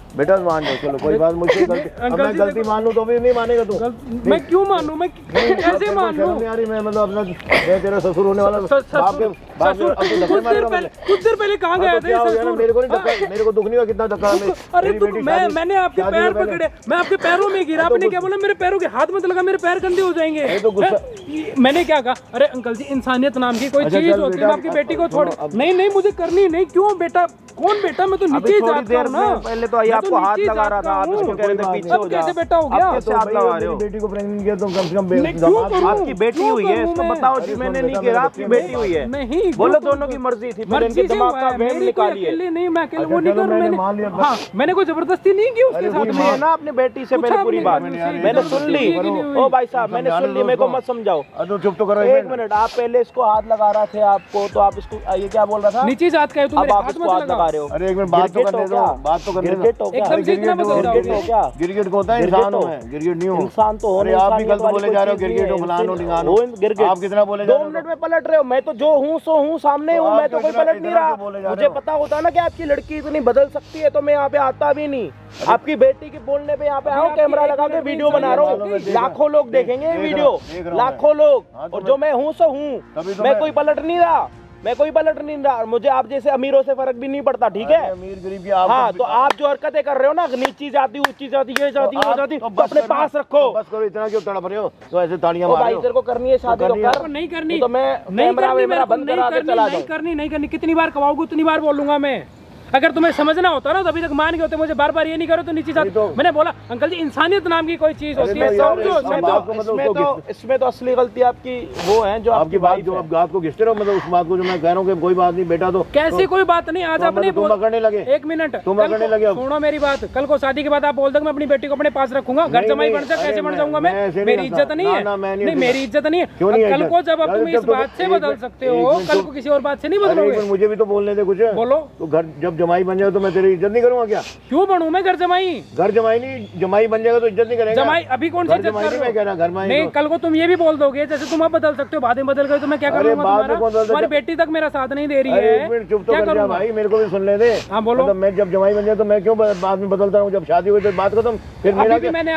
बेटा मान जाओ, चलो कोई बात, मुझसे गलती, अब मैं गलती मान लूं तो भी नहीं मानेगा तू? मैं क्यों मानूं, मैं कैसे मान लूं? यार मैं मतलब अपना, मैं तेरा ससुर होने वाला, बाप के बाप के अब तो धक्के मारेगा मुझे। कुछ देर पहले कहां गया था ससुर? मेरे को नहीं धक्का, मेरे को दुख नहीं हुआ, कितना धक्का है। अरे तो मैं मैंने आपके पैर पकड़े, मैं आपके पैरों में गिरा, आपने क्या बोला? मेरे पैरों के हाथ मत लगा, मेरे पैर गंदे हो जाएंगे। तो गुस्सा, मैंने क्या कहा? अरे अंकल जी, इंसानियत नाम की कोई चीज होती है, मैं आपकी बेटी को छोड़, नहीं नहीं मुझे करनी नहीं। क्यों बेटा? कौन बेटा? मैं तो नीचे जाता हूं ना। पहले तो ये आपको हाथ लगा रहा था, आप इसको कह रहे थे पीछे हो जा। कैसे बेटा हो गया? कैसे हाथ लगा रहे हो? बेटी को प्रेग्नेंट किया तो कम से कम आपकी बेटी हुई है, इसको बताओ जी, मैंने नहीं किया, आपकी बेटी हुई है। नहीं, बोलो दोनों की मर्जी थी, फिर इनके दिमाग का वहम निकालिए। नहीं, मैं अकेले वो नहीं कर, मैंने हाँ मैंने कोई जबरदस्ती नहीं की उसके साथ में। है ना अपनी बेटी से पहले पूरी बात मैंने सुन ली। ओ भाई साहब, मैंने सुन ली, मेरे को मत समझाओ। तो चुप तो करो एक मिनट। आप पहले इसको हाथ लगा रहा थे आपको, तो आप इसको ये क्या बोल रहा था? नीचे जात का है, तुम अब आप इसको हाथ लगा रहे हो। अरे एक मिनट बात तो करने दो, बात तो करने दो। गिरगिट हो क्या? एकदम से इतना बदल गिरगिट हो क्या? गिरगिट को होता है, इंसान हो मैं, गिरगिट नहीं हूँ। इंसान तो हो, अरे आप भी गलत बोले जा रहे हो, गिरगिट हो, फलान हो, ढिंगान हो। आप कितना बोले जा दो रहे हो? मिनट में पलट रहे हो। मैं तो जो हूँ सो हूँ, सामने हूँ, मैं तो कोई पलट नहीं रहा। मुझे पता होता ना कि आपकी लड़की इतनी बदल सकती है, तो मैं यहाँ पे आता भी नहीं। आपकी बेटी के बोलने पे यहाँ पे आओ, कैमरा लगा के वीडियो बना रहा हूँ, लाखों लोग देखेंगे ये वीडियो, लाखों लोग। और जो मैं हूँ सो हूँ, मैं कोई पलट नहीं रहा, मैं कोई पलट नहीं रहा। मुझे आप जैसे अमीरों से फर्क भी नहीं पड़ता, ठीक है? अमीर गरीब की आप, हाँ, तो आप जो हरकतें कर रहे हो ना, नीची जाती ऊंची जाती ये जाती वो जाती, तो अपने पास रखो। बस करो, इतना क्यों तड़प रहे हो? तो ऐसे तालियां मार रहे हो। तेरे को करनी है शादी, तो कर। नहीं करनी तो मैं कैमरा वैमरा बंद करा के चला जाऊं। नहीं करनी, नहीं करनी। कितनी बार कवाओगे उतनी बार बोलूंगा मैं। अगर तुम्हें समझना होता ना तो अभी तक मान गए होते, मुझे बार बार ये नहीं करो तो नीचे जाते। तो मैंने बोला अंकल जी, इंसानियत नाम की कोई चीज होती है, समझो। इसमें तो इसमें तो असली गलती आपकी वो है जो आपकी बात, जो आप बात को घिसते रहो, मतलब उस बात को जो मैं कह रहा हूँ कि कोई बात नहीं बेटा, तो कैसे कोई बात नहीं। आज अपने तुम करने लगे, एक मिनट तुम करने लगे। सुनो मेरी बात, कल को शादी के बाद आप बोल दो मैं अपनी बेटी को अपने पास रखूंगा, घर जमाई बन जाए, कैसे बन जाऊंगा मैं? मेरी इज्जत नहीं है, नहीं मेरी इज्जत नहीं है। कल को जब अब तुम इस बात से बदल सकते हो, कल को किसी और बात से नहीं बदलोगे। मुझे भी तो बोलने दे कुछ। बोलो। तो घर जब जमाई बन जाए तो मैं तेरी इज्जत नहीं करूंगा क्या? क्यों बनूं मैं घर जमाई? घर जमाई नहीं, जमाई बन जाएगा तो इज्जत नहीं करेगा। जमाई अभी कौन सी इज्जत कर रहे हो? मैं कह रहा घर में नहीं, कल को तुम ये भी बोल दोगे जैसे तुम अब बदल सकते हो, बाद में बदल गए तो मैं क्या करूंगा तुम्हारा? तुम्हारी बेटी तक मेरा साथ नहीं दे रही है। चुप तो कर जा भाई, मेरे को भी सुन ले दे। हाँ बोलो। मतलब मैं जब जमाई बन जाए तो मैं क्यों बाद में बदलता हूँ? जब शादी हुई तो बात खत्म। फिर मेरा मैंने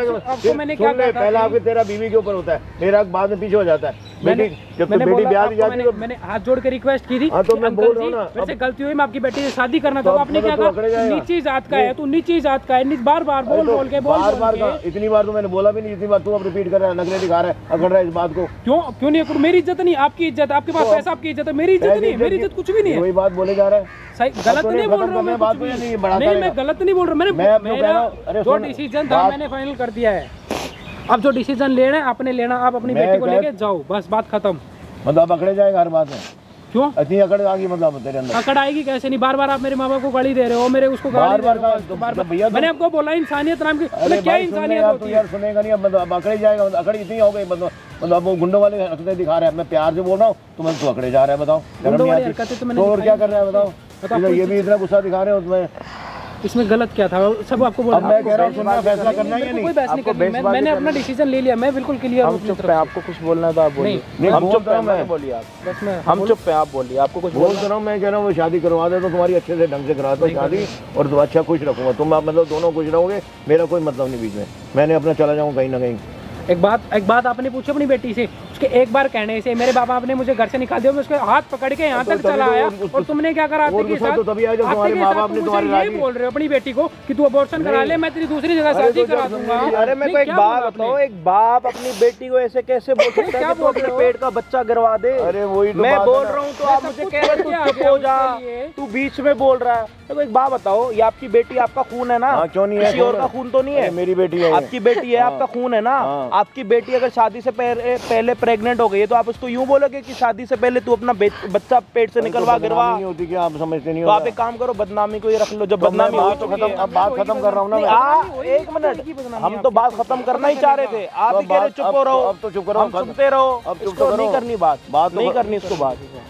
सुन ले, पहला आपके तेरा बीवी के ऊपर होता है, मेरा बाद में पीछे हो जाता है। बेटी जब बेटी ब्याह दी जाती है, मैंने हाथ जोड़ के रिक्वेस्ट की थी, तो मैं बोल रहा हूँ ना, मेरे से गलती हुई, मैं आपकी बेटी से शादी करना था। आपने क्या कहा? नीची जात का है तू, नीची जात का है। बार बार बोल बोल के बोल बार बार का इतनी बार तो मैंने बोला भी नहीं, इतनी बार तू अब रिपीट कर रहा है, नखरे दिखा रहा है, अकड़ रहा है इस बात को। क्यों क्यों नहीं? मेरी इज्जत नहीं, आपकी इज्जत, आपके पास पैसा, आपकी इज्जत है, मेरी इज्जत नहीं, मेरी इज्जत कुछ भी नहीं है। वही बात बोले जा रहा है। सही गलत नहीं बोल रहा हूँ मैं, बात नहीं, मैं गलत नहीं बोल रहा। मैंने मेरा जो डिसीजन था मैंने फाइनल कर दिया है। अब जो डिसीजन लेना है आपने लेना, आप अपनी बेटी को लेके जाओ, बस बात खत्म। मतलब अकड़े जाएगा हर बात में? क्यों इतनी अकड़ आ गई? मतलब तेरे अंदर अकड़ आएगी कैसे नहीं? बार बार आप मेरे माँ बाप को गाली दे रहे हो, मेरे उसको बार बार भैया मैंने आपको बोला इंसानियत नाम की। क्या इंसानियत होती है? यार सुनेगा नहीं, अब मतलब अकड़े जाएगा, अकड़ इतनी हो गई। मतलब मतलब वो गुंडों वाले हरकतें दिखा रहे हैं, मैं प्यार से बोल रहा हूँ तो मैं तो अकड़े जा रहा है। बताओ गुंडों वाली हरकतें तो मैंने और क्या कर रहा है? बताओ, ये भी इतना गुस्सा दिखा रहे हो तुम्हें, इसमें गलत क्या था? सब आपको बोला। मैं कह रहा हूँ सुनना, फैसला करना है या नहीं? कोई बहस नहीं करनी, मैंने अपना डिसीजन ले लिया, मैं बिल्कुल क्लियर हूँ। चुप है, आपको कुछ बोलना है तो आप बोलिए। हम चुप है, मैं बोलिए आप। बस मैं हम चुप है, आप बोलिए। आपको कुछ बोल रहा हूँ, मैं कह रहा हूँ वो शादी करवा दे तो तुम्हारी अच्छे से ढंग से करा दो शादी, और तुम अच्छा खुश रखूंगा। तुम आप मतलब दोनों खुश रहोगे, मेरा कोई मतलब नहीं बीच में, मैंने अपना चला जाऊँ कहीं ना कहीं। एक बात एक बात आपने पूछी अपनी बेटी से, उसके एक बार कहने से मेरे बाबा आपने मुझे घर से निकाल दिया, मैं उसके हाथ पकड़ के यहाँ तक चला आया, और तुमने क्या करा? आते के साथ तुम्हारे माँ बाप ने तुम्हारे यही बोल रहे हो अपनी बेटी को कि तू अबॉर्शन करा ले, मैं तेरी दूसरी जगह शादी करा दूंगा। अरे मैं एक बात बताओ, एक बाप अपनी बेटी को ऐसे कैसे बोल सकता है कि तू अपने पेट का बच्चा गिरवा दे? अरे वही मैं बोल रहा हूँ, तो आप मुझे कह रहे हो चुप हो जा, तू बीच में बोल रहा है। तो एक बात बताओ, ये आपकी बेटी आपका खून है ना? क्यों नहीं है? किसी और का खून तो नहीं है? मेरी बेटी है, आपकी बेटी है, आपका खून है ना? आपकी बेटी अगर शादी से पहले पहले प्रेग्नेंट हो गई है तो आप उसको यूं बोलोगे कि शादी से पहले तू अपना बच्चा पेट से निकलवा गिरवा? नहीं होती क्या? आप समझते नहीं हो? तो आप एक काम करो, बदनामी को ही रख लो। जब बदनामी हो तो खत्म, अब बात खत्म कर रहा हूँ ना। एक मिनट, हम तो बात खत्म करना ही चाह रहे थे, आप ही कह रहे चुप हो रहो। अब तो चुप करो, सुनते रहो। अब चुप नहीं करनी बात, बात नहीं करनी इसको बात।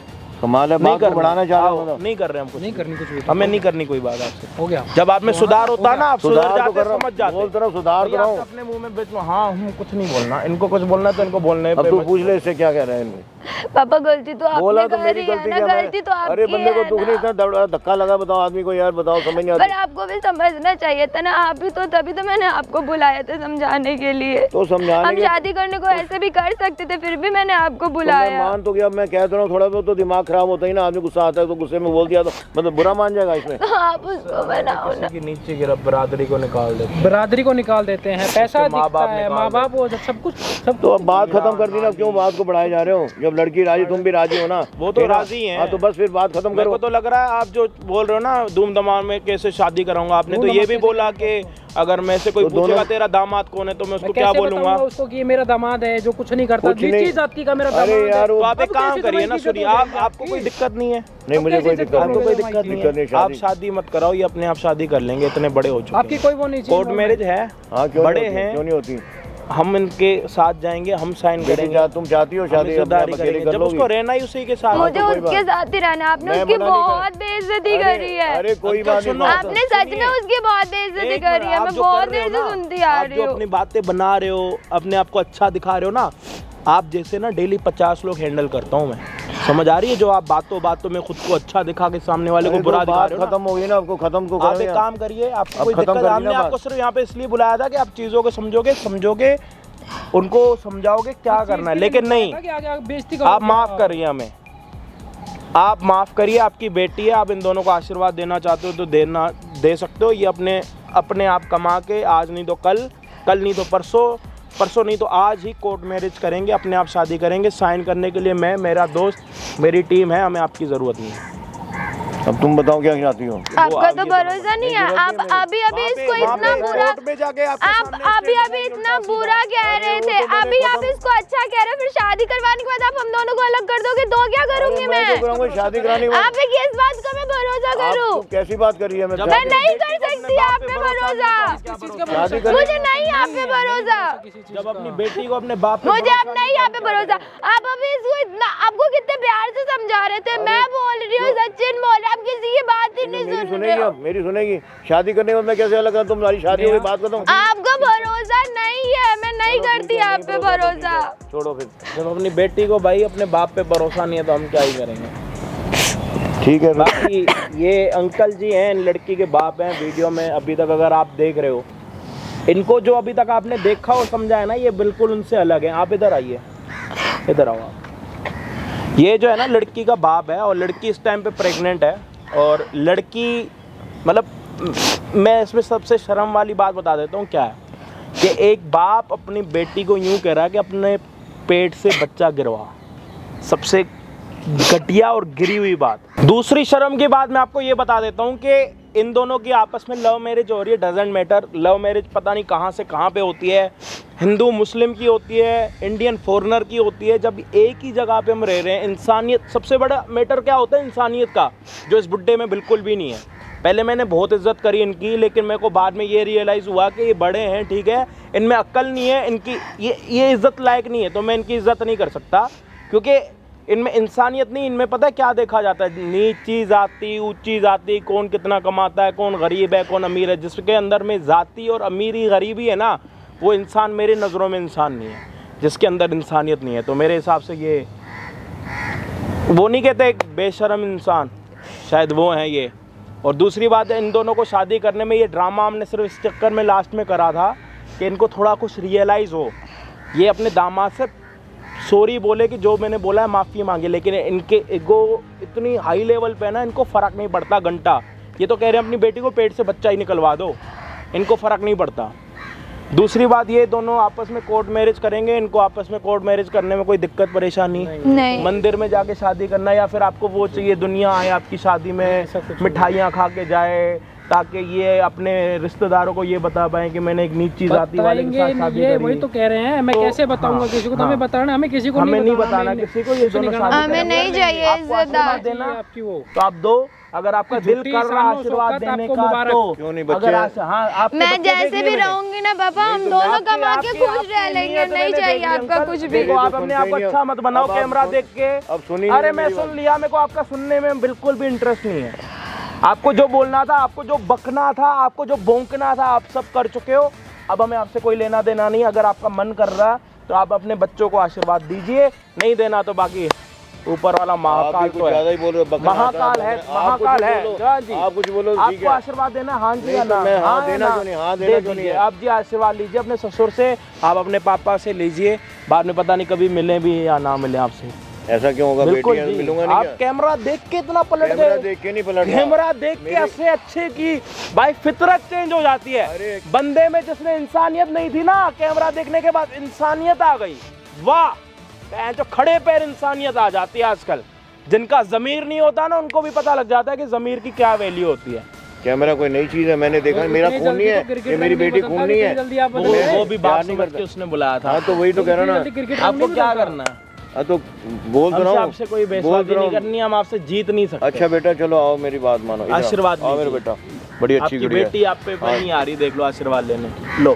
कमाल है, नहीं बात को करना। बढ़ाना चाह रहे हो आओ, मतलब। नहीं कर रहे हम कुछ, नहीं करनी कुछ भी। हमें नहीं करनी कोई बात आपसे। हो गया। जब आप में सुधार होता है ना, आप सुधर सुधार तो जाते, कर रहा हूं, समझ जाते। बोल तो रहा हूं, सुधार भैया, तो रहा आप हूं। अपने मुंह में बेच लो, हाँ हूँ, कुछ नहीं बोलना, इनको कुछ बोलना है तो इनको बोलने अब पे तू बस- पूछ ले इससे क्या कह रहे हैं इनमें। पापा गलती तो बोला आपने तो मेरी करी है गलती ना, क्या है? गलती तो आपकी अरे बंदे को है दुख नहीं, ना। इतना दौड़ा- धक्का लगा, बताओ आदमी को, यार बताओ समझ नहीं पर आती आपको भी समझना चाहिए था ना, आप भी तो, तभी तो मैंने आपको बुलाया था समझाने के लिए। तो समझाने हम के शादी करने को ऐसे भी कर सकते थे, फिर भी मैंने आपको तो मैं बुलाया। मान तो गया, मैं कह तो रहा हूँ थोड़ा बहुत तो दिमाग खराब होता ही ना, आदमी गुस्सा आता है तो गुस्से में बोल दिया तो मतलब बुरा मान जाएगा इसमें। तो आप उसको बनाओ ना। किसी की नीचे गिरा बरादरी को निकाल देते हैं। बरादरी को निकाल देते हैं, पैसा माँ दिखता बाप है, निकाल माँ बाप वो सब कुछ सब तो अब बात खत्म कर दी ना, क्यों बात को बढ़ाए जा रहे हो? जब लड़की राजी, तुम भी राजी हो ना? वो तो फिर आप- राजी हैं। हाँ तो बस फिर बात खत्म मेरे करो। को तो लग रहा है आप जो बोल रहे हो ना धूम धमाल में कैसे शादी कराऊंगा, आपने तो ये भी बोला कि अगर मैं से कोई तो दोनों- पूछेगा तेरा दामाद कौन है तो मैं उसको मैं क्या कैसे बोलूंगा? बताऊंगा उसको कि ये मेरा दामाद है जो कुछ नहीं करता, कुछ नहीं। नीची जाति का मेरा दामाद अरे है। यार वो- तो आप एक अब काम कैसे करिए ना, समझ सुनिए, लीजिए, आप तो आपको कोई दिक्कत नहीं है, नहीं मुझे कैसे कोई से दिक्कत आपको नहीं कोई है। दिक्कत नहीं दिक्कत नहीं, है, आप शादी- शादी मत कराओ, ये अपने आप शादी कर लेंगे, इतने बड़े हो चुके आपकी हैं। कोई वो नहीं कोर्ट मैरिज है, हाँ क्यों बड़े नहीं होती? हैं। क्यों नहीं होती? हम इनके साथ जाएंगे, हम साइन लेकिन करेंगे, क्या तुम चाहती हो हम शादी अपने इज्जतदारी आप अकेले करेंगे, कर जब लोगी? उसको रहना ही उसी के साथ। मुझे तो कोई उसके बात- साथ ही रहना, आपने मैं उसकी मना नहीं कर- बहुत बेइज्जती अरे- करी है। अरे कोई अंकल बात नहीं, सुनो, बात- आपने सच में सुनिए। उसकी बहुत बेइज्जती एक करी मिनट, है, आप मैं जो बहुत कर रहे देर हो से ना, सुनती आ आप रही जो हूँ। अपनी बातें बना रहे हो, अपने आप को अच्छा दिखा रहे हो ना, आप जैसे ना डेली पचास लोग हैंडल करता हूँ मैं, समझ आ रही है? जो आप बातों बातों में खुद को अच्छा दिखा के सामने वाले को अरे बुरा तो दिखा बात रहे हो ना। खत्म हो गई ना, आपको खत्म को आप करो एक यार। काम करिए, आपको अब कोई खत्म दिक्कत, कर दी हमने ना आपको बात। सिर्फ यहाँ पे इसलिए बुलाया था कि आप चीज़ों को समझोगे, समझोगे, उनको समझाओगे क्या करना है, लेकिन नहीं, बेइज्जती आप माफ़ करिए हमें, आप माफ़ करिए, आपकी बेटी है, आप इन दोनों को आशीर्वाद देना चाहते हो तो देना दे सकते हो। ये अपने अपने आप कमा के आज नहीं तो कल, कल नहीं तो परसों, परसों नहीं तो आज ही कोर्ट मैरिज करेंगे, अपने आप शादी करेंगे। साइन करने के लिए मैं, मेरा दोस्त, मेरी टीम है, हमें आपकी ज़रूरत नहीं है। अब तुम बताओ क्या चाहती हो? आपका तो भरोसा नहीं है, आप अभी अभी इसको इतना बुरा, कोर्ट में जाके आपके आप सामने अभी स्टेटमेंट अभी नहीं इतना उल्टा बुरा कह रहे थे, अभी आप इसको अच्छा कह रहे हो, फिर शादी करवाने के बाद आप हम दोनों को अलग कर दोगे, तो क्या करूंगी मैं मैं? तो करूंगा शादी कराने के बाद। आप एक इस बात का मैं भरोसा करूँ? आप कैसी बात कर रही है? मैं जब- मैं शादी- नहीं कर सकती आप पे भरोसा, शादी कर मुझे नहीं आप पे भरोसा, जब अपनी बेटी को अपने बाप पे मुझे अब नहीं आप पे भरोसा। आप अभी इसको इतना, आपको कितने प्यार से समझा रहे थे, मैं बोल रही हूँ, सचिन बोल रहा है, आप किसी की बात ही नहीं मेरी सुन सुनेगी रहे हो। अब, मेरी सुनेगी। शादी करने के बाद मैं कैसे अलग कर, तुम्हारी शादी हुई बात करो। आपका भरोसा नहीं है, मैं नहीं करती आप पे भरोसा। छोड़ो फिर, जब अपनी बेटी को भाई अपने बाप पे भरोसा नहीं है तो हम क्या ही करेंगे। ठीक है। बाकी ये अंकल जी हैं, इन लड़की के बाप हैं, वीडियो में अभी तक अगर आप देख रहे हो, इनको जो अभी तक आपने देखा और समझा है ना, ये बिल्कुल उनसे अलग है। आप इधर आइए, इधर आओ आप। ये जो है ना लड़की का बाप है, और लड़की इस टाइम पे प्रेग्नेंट है, और लड़की मतलब मैं इसमें सबसे शर्म वाली बात बता देता हूँ क्या है, कि एक बाप अपनी बेटी को यूँ कह रहा है कि अपने पेट से बच्चा गिरवा, सबसे घटिया और गिरी हुई बात। दूसरी शर्म की बात मैं आपको ये बता देता हूँ कि इन दोनों की आपस में लव मैरिज हो रही है। डजेंट मैटर, लव मैरिज पता नहीं कहाँ से कहाँ पे होती है, हिंदू मुस्लिम की होती है, इंडियन फॉरेनर की होती है। जब एक ही जगह पे हम रह रहे हैं, इंसानियत सबसे बड़ा मैटर क्या होता है, इंसानियत का, जो इस बुड्ढे में बिल्कुल भी नहीं है। पहले मैंने बहुत इज्जत करी इनकी, लेकिन मेरे को बाद में ये रियलाइज़ हुआ कि ये बड़े हैं, ठीक है, इनमें अक्ल नहीं है, इनकी ये ये इज़्ज़त लायक नहीं है, तो मैं इनकी इज़्ज़त नहीं कर सकता, क्योंकि इनमें इंसानियत नहीं। इनमें पता है क्या देखा जाता है, नीची जाति, ऊंची जाति, कौन कितना कमाता है, कौन गरीब है, कौन अमीर है। जिसके अंदर में जाति और अमीरी गरीबी है ना, वो इंसान मेरी नज़रों में इंसान नहीं है, जिसके अंदर इंसानियत नहीं है। तो मेरे हिसाब से ये, वो नहीं कहते एक बेशर्म इंसान, शायद वो हैं ये। और दूसरी बात है, इन दोनों को शादी करने में ये ड्रामा हमने सिर्फ इस चक्कर में लास्ट में करा था कि इनको थोड़ा कुछ रियलाइज़ हो, ये अपने दामाद से सॉरी बोले कि जो मैंने बोला है माफ़ी मांगे, लेकिन इनके ईगो इतनी हाई लेवल पे है ना, इनको फ़र्क नहीं पड़ता घंटा। ये तो कह रहे हैं अपनी बेटी को पेट से बच्चा ही निकलवा दो, इनको फ़र्क नहीं पड़ता। दूसरी बात, ये दोनों आपस में कोर्ट मैरिज करेंगे, इनको आपस में कोर्ट मैरिज करने में कोई दिक्कत परेशानी नहीं। मंदिर में जाके शादी करना, या फिर आपको वो चाहिए दुनिया आए आपकी शादी में, मिठाइयाँ खा के जाए, ताकि ये अपने रिश्तेदारों को ये बता पाए कि मैंने एक नीची जाति वाले के साथ शादी ये करी। वही तो कह रहे हैं, मैं तो, कैसे बताऊंगा हाँ, किसी को? तो हाँ, हमें बताना, हमें किसी को हमें नहीं बताना, बताना हमें किसी को ये दोनों शादी हमें करें। नहीं चाहिए आपको आशीर्वाद इज्जतदार देना आपकी वो तो आप दो, अगर आपका दिल झूठी कर रहा शानो आशीर्वाद शौकत देने आपको का मुबारक। तो क्यों नहीं अगर बच्चे? आश- हाँ, आपके मैं बच्चे जैसे देख लिए भी मैंने। रहूंगी ना पापा, हम नहीं तो दोनों आपकी- कमा के आपकी- खुश आपकी रह लेंगे, नीयत नहीं मैंने चाहिए देख ली आपका अंकल। कुछ भी। देखो आप तो अपने आप को सुनते ही अच्छा मत बनाओ अब आप कैमरा सुन- देख के। अब सुनिए अरे मैं मेरी सुन बात। लिया, मेरे को आपका सुनने में बिल्कुल भी इंटरेस्ट नहीं है। आपको जो बोलना था, आपको जो बकना था, आपको जो भौंकना था, आप सब कर चुके हो। अब हमें आपसे कोई लेना देना नहीं। अगर आपका मन कर रहा है तो आप अपने बच्चों को आशीर्वाद दीजिए, नहीं देना तो बाकी ऊपर वाला महाकाल तो ज्यादा है, ही बोल रहे हो, बकरा महाकाल आता है, आप कुछ महाकाल है। बोलो, हाँ जी, आप कुछ बोलो, ठीक आपको है। आशीर्वाद देना, हाँ जी नहीं या तो ना? मैं हाँ या देना ना? क्यों नहीं, हाँ दे देना क्यों नहीं दीजिए। है? आप जी आशीर्वाद लीजिए अपने ससुर से, आप अपने पापा से लीजिए। बाद में पता नहीं कभी मिले भी या ना मिले आपसे। ऐसा क्यों होगा? बिल्कुल बेटी जी। मिलूंगा नहीं आप क्या? कैमरा देख के इतना पलट कैमरा गए, देख के नहीं पलट रहा। कैमरा देख के मेरे- ऐसे अच्छे की भाई फितरत चेंज हो जाती है। अरे बंदे में जिसमें इंसानियत नहीं थी ना, कैमरा देखने के बाद इंसानियत आ गई। वाह, जो खड़े पैर इंसानियत आ जाती है आजकल। जिनका जमीर नहीं होता ना, उनको भी पता लग जाता है कि जमीर की क्या वैल्यू होती है। कैमरा कोई नई चीज है, मैंने देखा, मेरा इतनी खून नहीं जल्दी है, तो क्रिकेट ये मेरी रंग नहीं बेटी बदलता, खून नहीं इतनी जल्दी है। आप वो, बदल रहे वो हैं। भी प्यार बात नहीं समझ करता। के उसने बुलाया था। हाँ तो वही तो कह रहा ना। क्रिकेट आपको क्या करना है? हाँ तो बोल तो हमसे रहा हूँ, आपसे कोई बोल बेइज्जती तो रहा नहीं हूँ। करनी, हम आपसे जीत नहीं सकते। अच्छा बेटा चलो आओ, मेरी बात मानो, इधर आओ। आशीर्वाद आओ मेरे लीजिए। बेटा, बड़ी अच्छी आपकी गुड़िया है। बेटी आप पे हाँ। नहीं आ रही, देख लो आशीर्वाद लेने। लो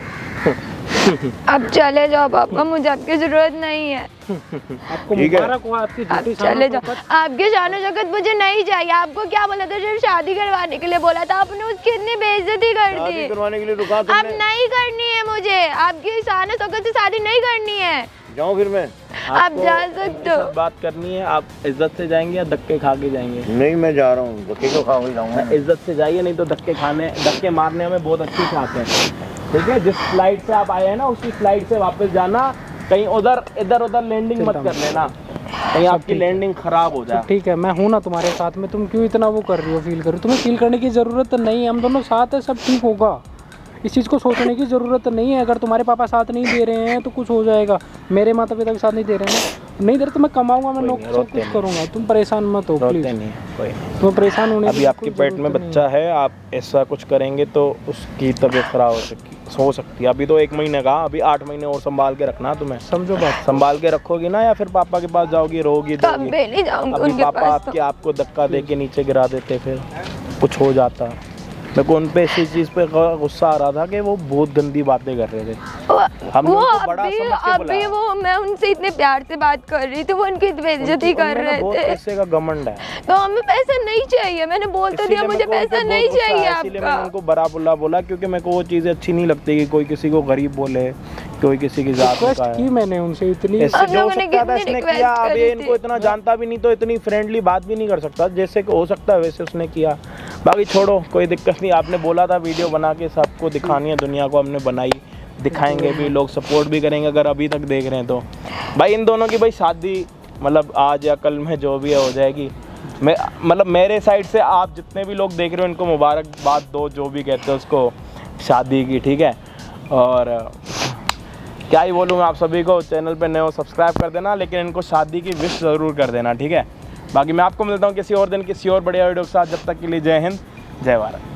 अब चले जाओ पापा, मुझे आपकी जरूरत नहीं है। आपको ठीक है। मुबारक हो आपकी आप झूठी चले शानो जाओ। शौकत। आपके शानो शौकत मुझे नहीं चाहिए। आपको क्या बोला था? सिर्फ शादी करवाने के लिए बोला था, आपने उसकी इतनी बेइज्जती कर शादी दी। करवाने के लिए रुका अब तुमने। नहीं करनी है मुझे, आपकी शानो शौकत से शादी नहीं करनी है। जाऊँ फिर मैं? आप आपको जा सकते हो। इनके साथ बात करनी है, आप इज्जत से जाएंगे या धक्के खा के जाएंगे? नहीं मैं जा रहा हूँ, धक्के को खा ही जाऊँगा। इज्जत से जाइए, नहीं तो धक्के खाने धक्के मारने हमें बहुत अच्छे से आते हैं। ठीक है, जिस फ्लाइट से आप आए हैं ना, उसी फ्लाइट से वापस जाना। कहीं उधर इधर उधर लैंडिंग मत कर लेना, कहीं आपकी लैंडिंग खराब हो जाए। ठीक है, मैं हूँ ना तुम्हारे साथ में, तुम क्यों इतना वो कर रही हो, फील कर रही हो? तुम्हें फील करने की ज़रूरत नहीं है, हम दोनों साथ है, सब ठीक होगा। इस चीज़ को सोचने की ज़रूरत नहीं है। अगर तुम्हारे पापा साथ नहीं दे रहे हैं तो कुछ हो जाएगा, मेरे माता पिता भी साथ नहीं दे रहे हैं, नहीं दे रहे तो मैं कमाऊंगा, मैं नौकरी सब कुछ करूंगा। तुम परेशान मत हो प्लीज़, नहीं है कोई नहीं। तुम्हें परेशान होने अभी की आपके कोई पेट में ज़रूरत नहीं बच्चा है, आप ऐसा कुछ करेंगे तो उसकी तबीयत खराब हो सकती हो सकती है। अभी तो एक महीने का, अभी आठ महीने और संभाल के रखना तुम्हें। है। समझो बात। संभाल के रखोगी ना, या फिर पापा के पास जाओगी, रोगी कब दोगी? भी नहीं जाऊंगी अभी उनके पापा पास तो। आपके आपको धक्का दे के नीचे गिरा देते, फिर कुछ हो जाता। मेरे को उन पे इसी चीज़ पे गुस्सा आ रहा था कि वो बहुत गंदी बातें कर रहे थे। हम वो लोग को बड़ा अभी समझ के अभी बुलाया। वो मैं उनसे इतने प्यार से बात कर रही थी, वो उनकी बेइज्जती उनको- कर उनमें ना रहे बहुत थे। पैसे का घमंड है। तो हमें पैसा नहीं चाहिए, मैंने बोल तो दिया इसीलिए मुझे मेरे को उन पैसा पे नहीं बहुत गुस्सा चाहिए है, इसीलिए आपका। मैंने उनको बड़ा बुला बोला, क्योंकि मेरे को वो चीज़ें अच्छी नहीं लगती कि कोई किसी को गरीब बोले, कोई किसी की जात रिक्वेस्ट का की है। मैंने उनसे इतनी। इससे हम जो लोगों ने सकता था कितनी इसने request किया। अभी करी इनको थी। इतना जानता भी नहीं तो इतनी फ्रेंडली बात भी नहीं कर सकता, जैसे कि हो सकता है वैसे उसने किया। बाकी छोड़ो, कोई दिक्कत नहीं। आपने बोला था वीडियो बना के सबको दिखानी है, दुनिया को हमने बनाई, दिखाएंगे भी, लोग सपोर्ट भी करेंगे अगर अभी तक देख रहे हैं तो। भाई इन दोनों की भाई शादी मतलब आज या कल में जो भी है हो जाएगी। मैं मतलब मेरे साइड से आप जितने भी लोग देख रहे हो इनको मुबारकबाद दो, जो भी कहते हैं उसको, शादी की। ठीक है, और क्या ही बोलूँ मैं आप सभी को, चैनल पे नए हो सब्सक्राइब कर देना, लेकिन इनको शादी की विश ज़रूर कर देना। ठीक है, बाकी मैं आपको मिलता हूँ किसी और दिन किसी और बढ़िया वीडियो के साथ। जब तक के लिए जय हिंद, जय भारत।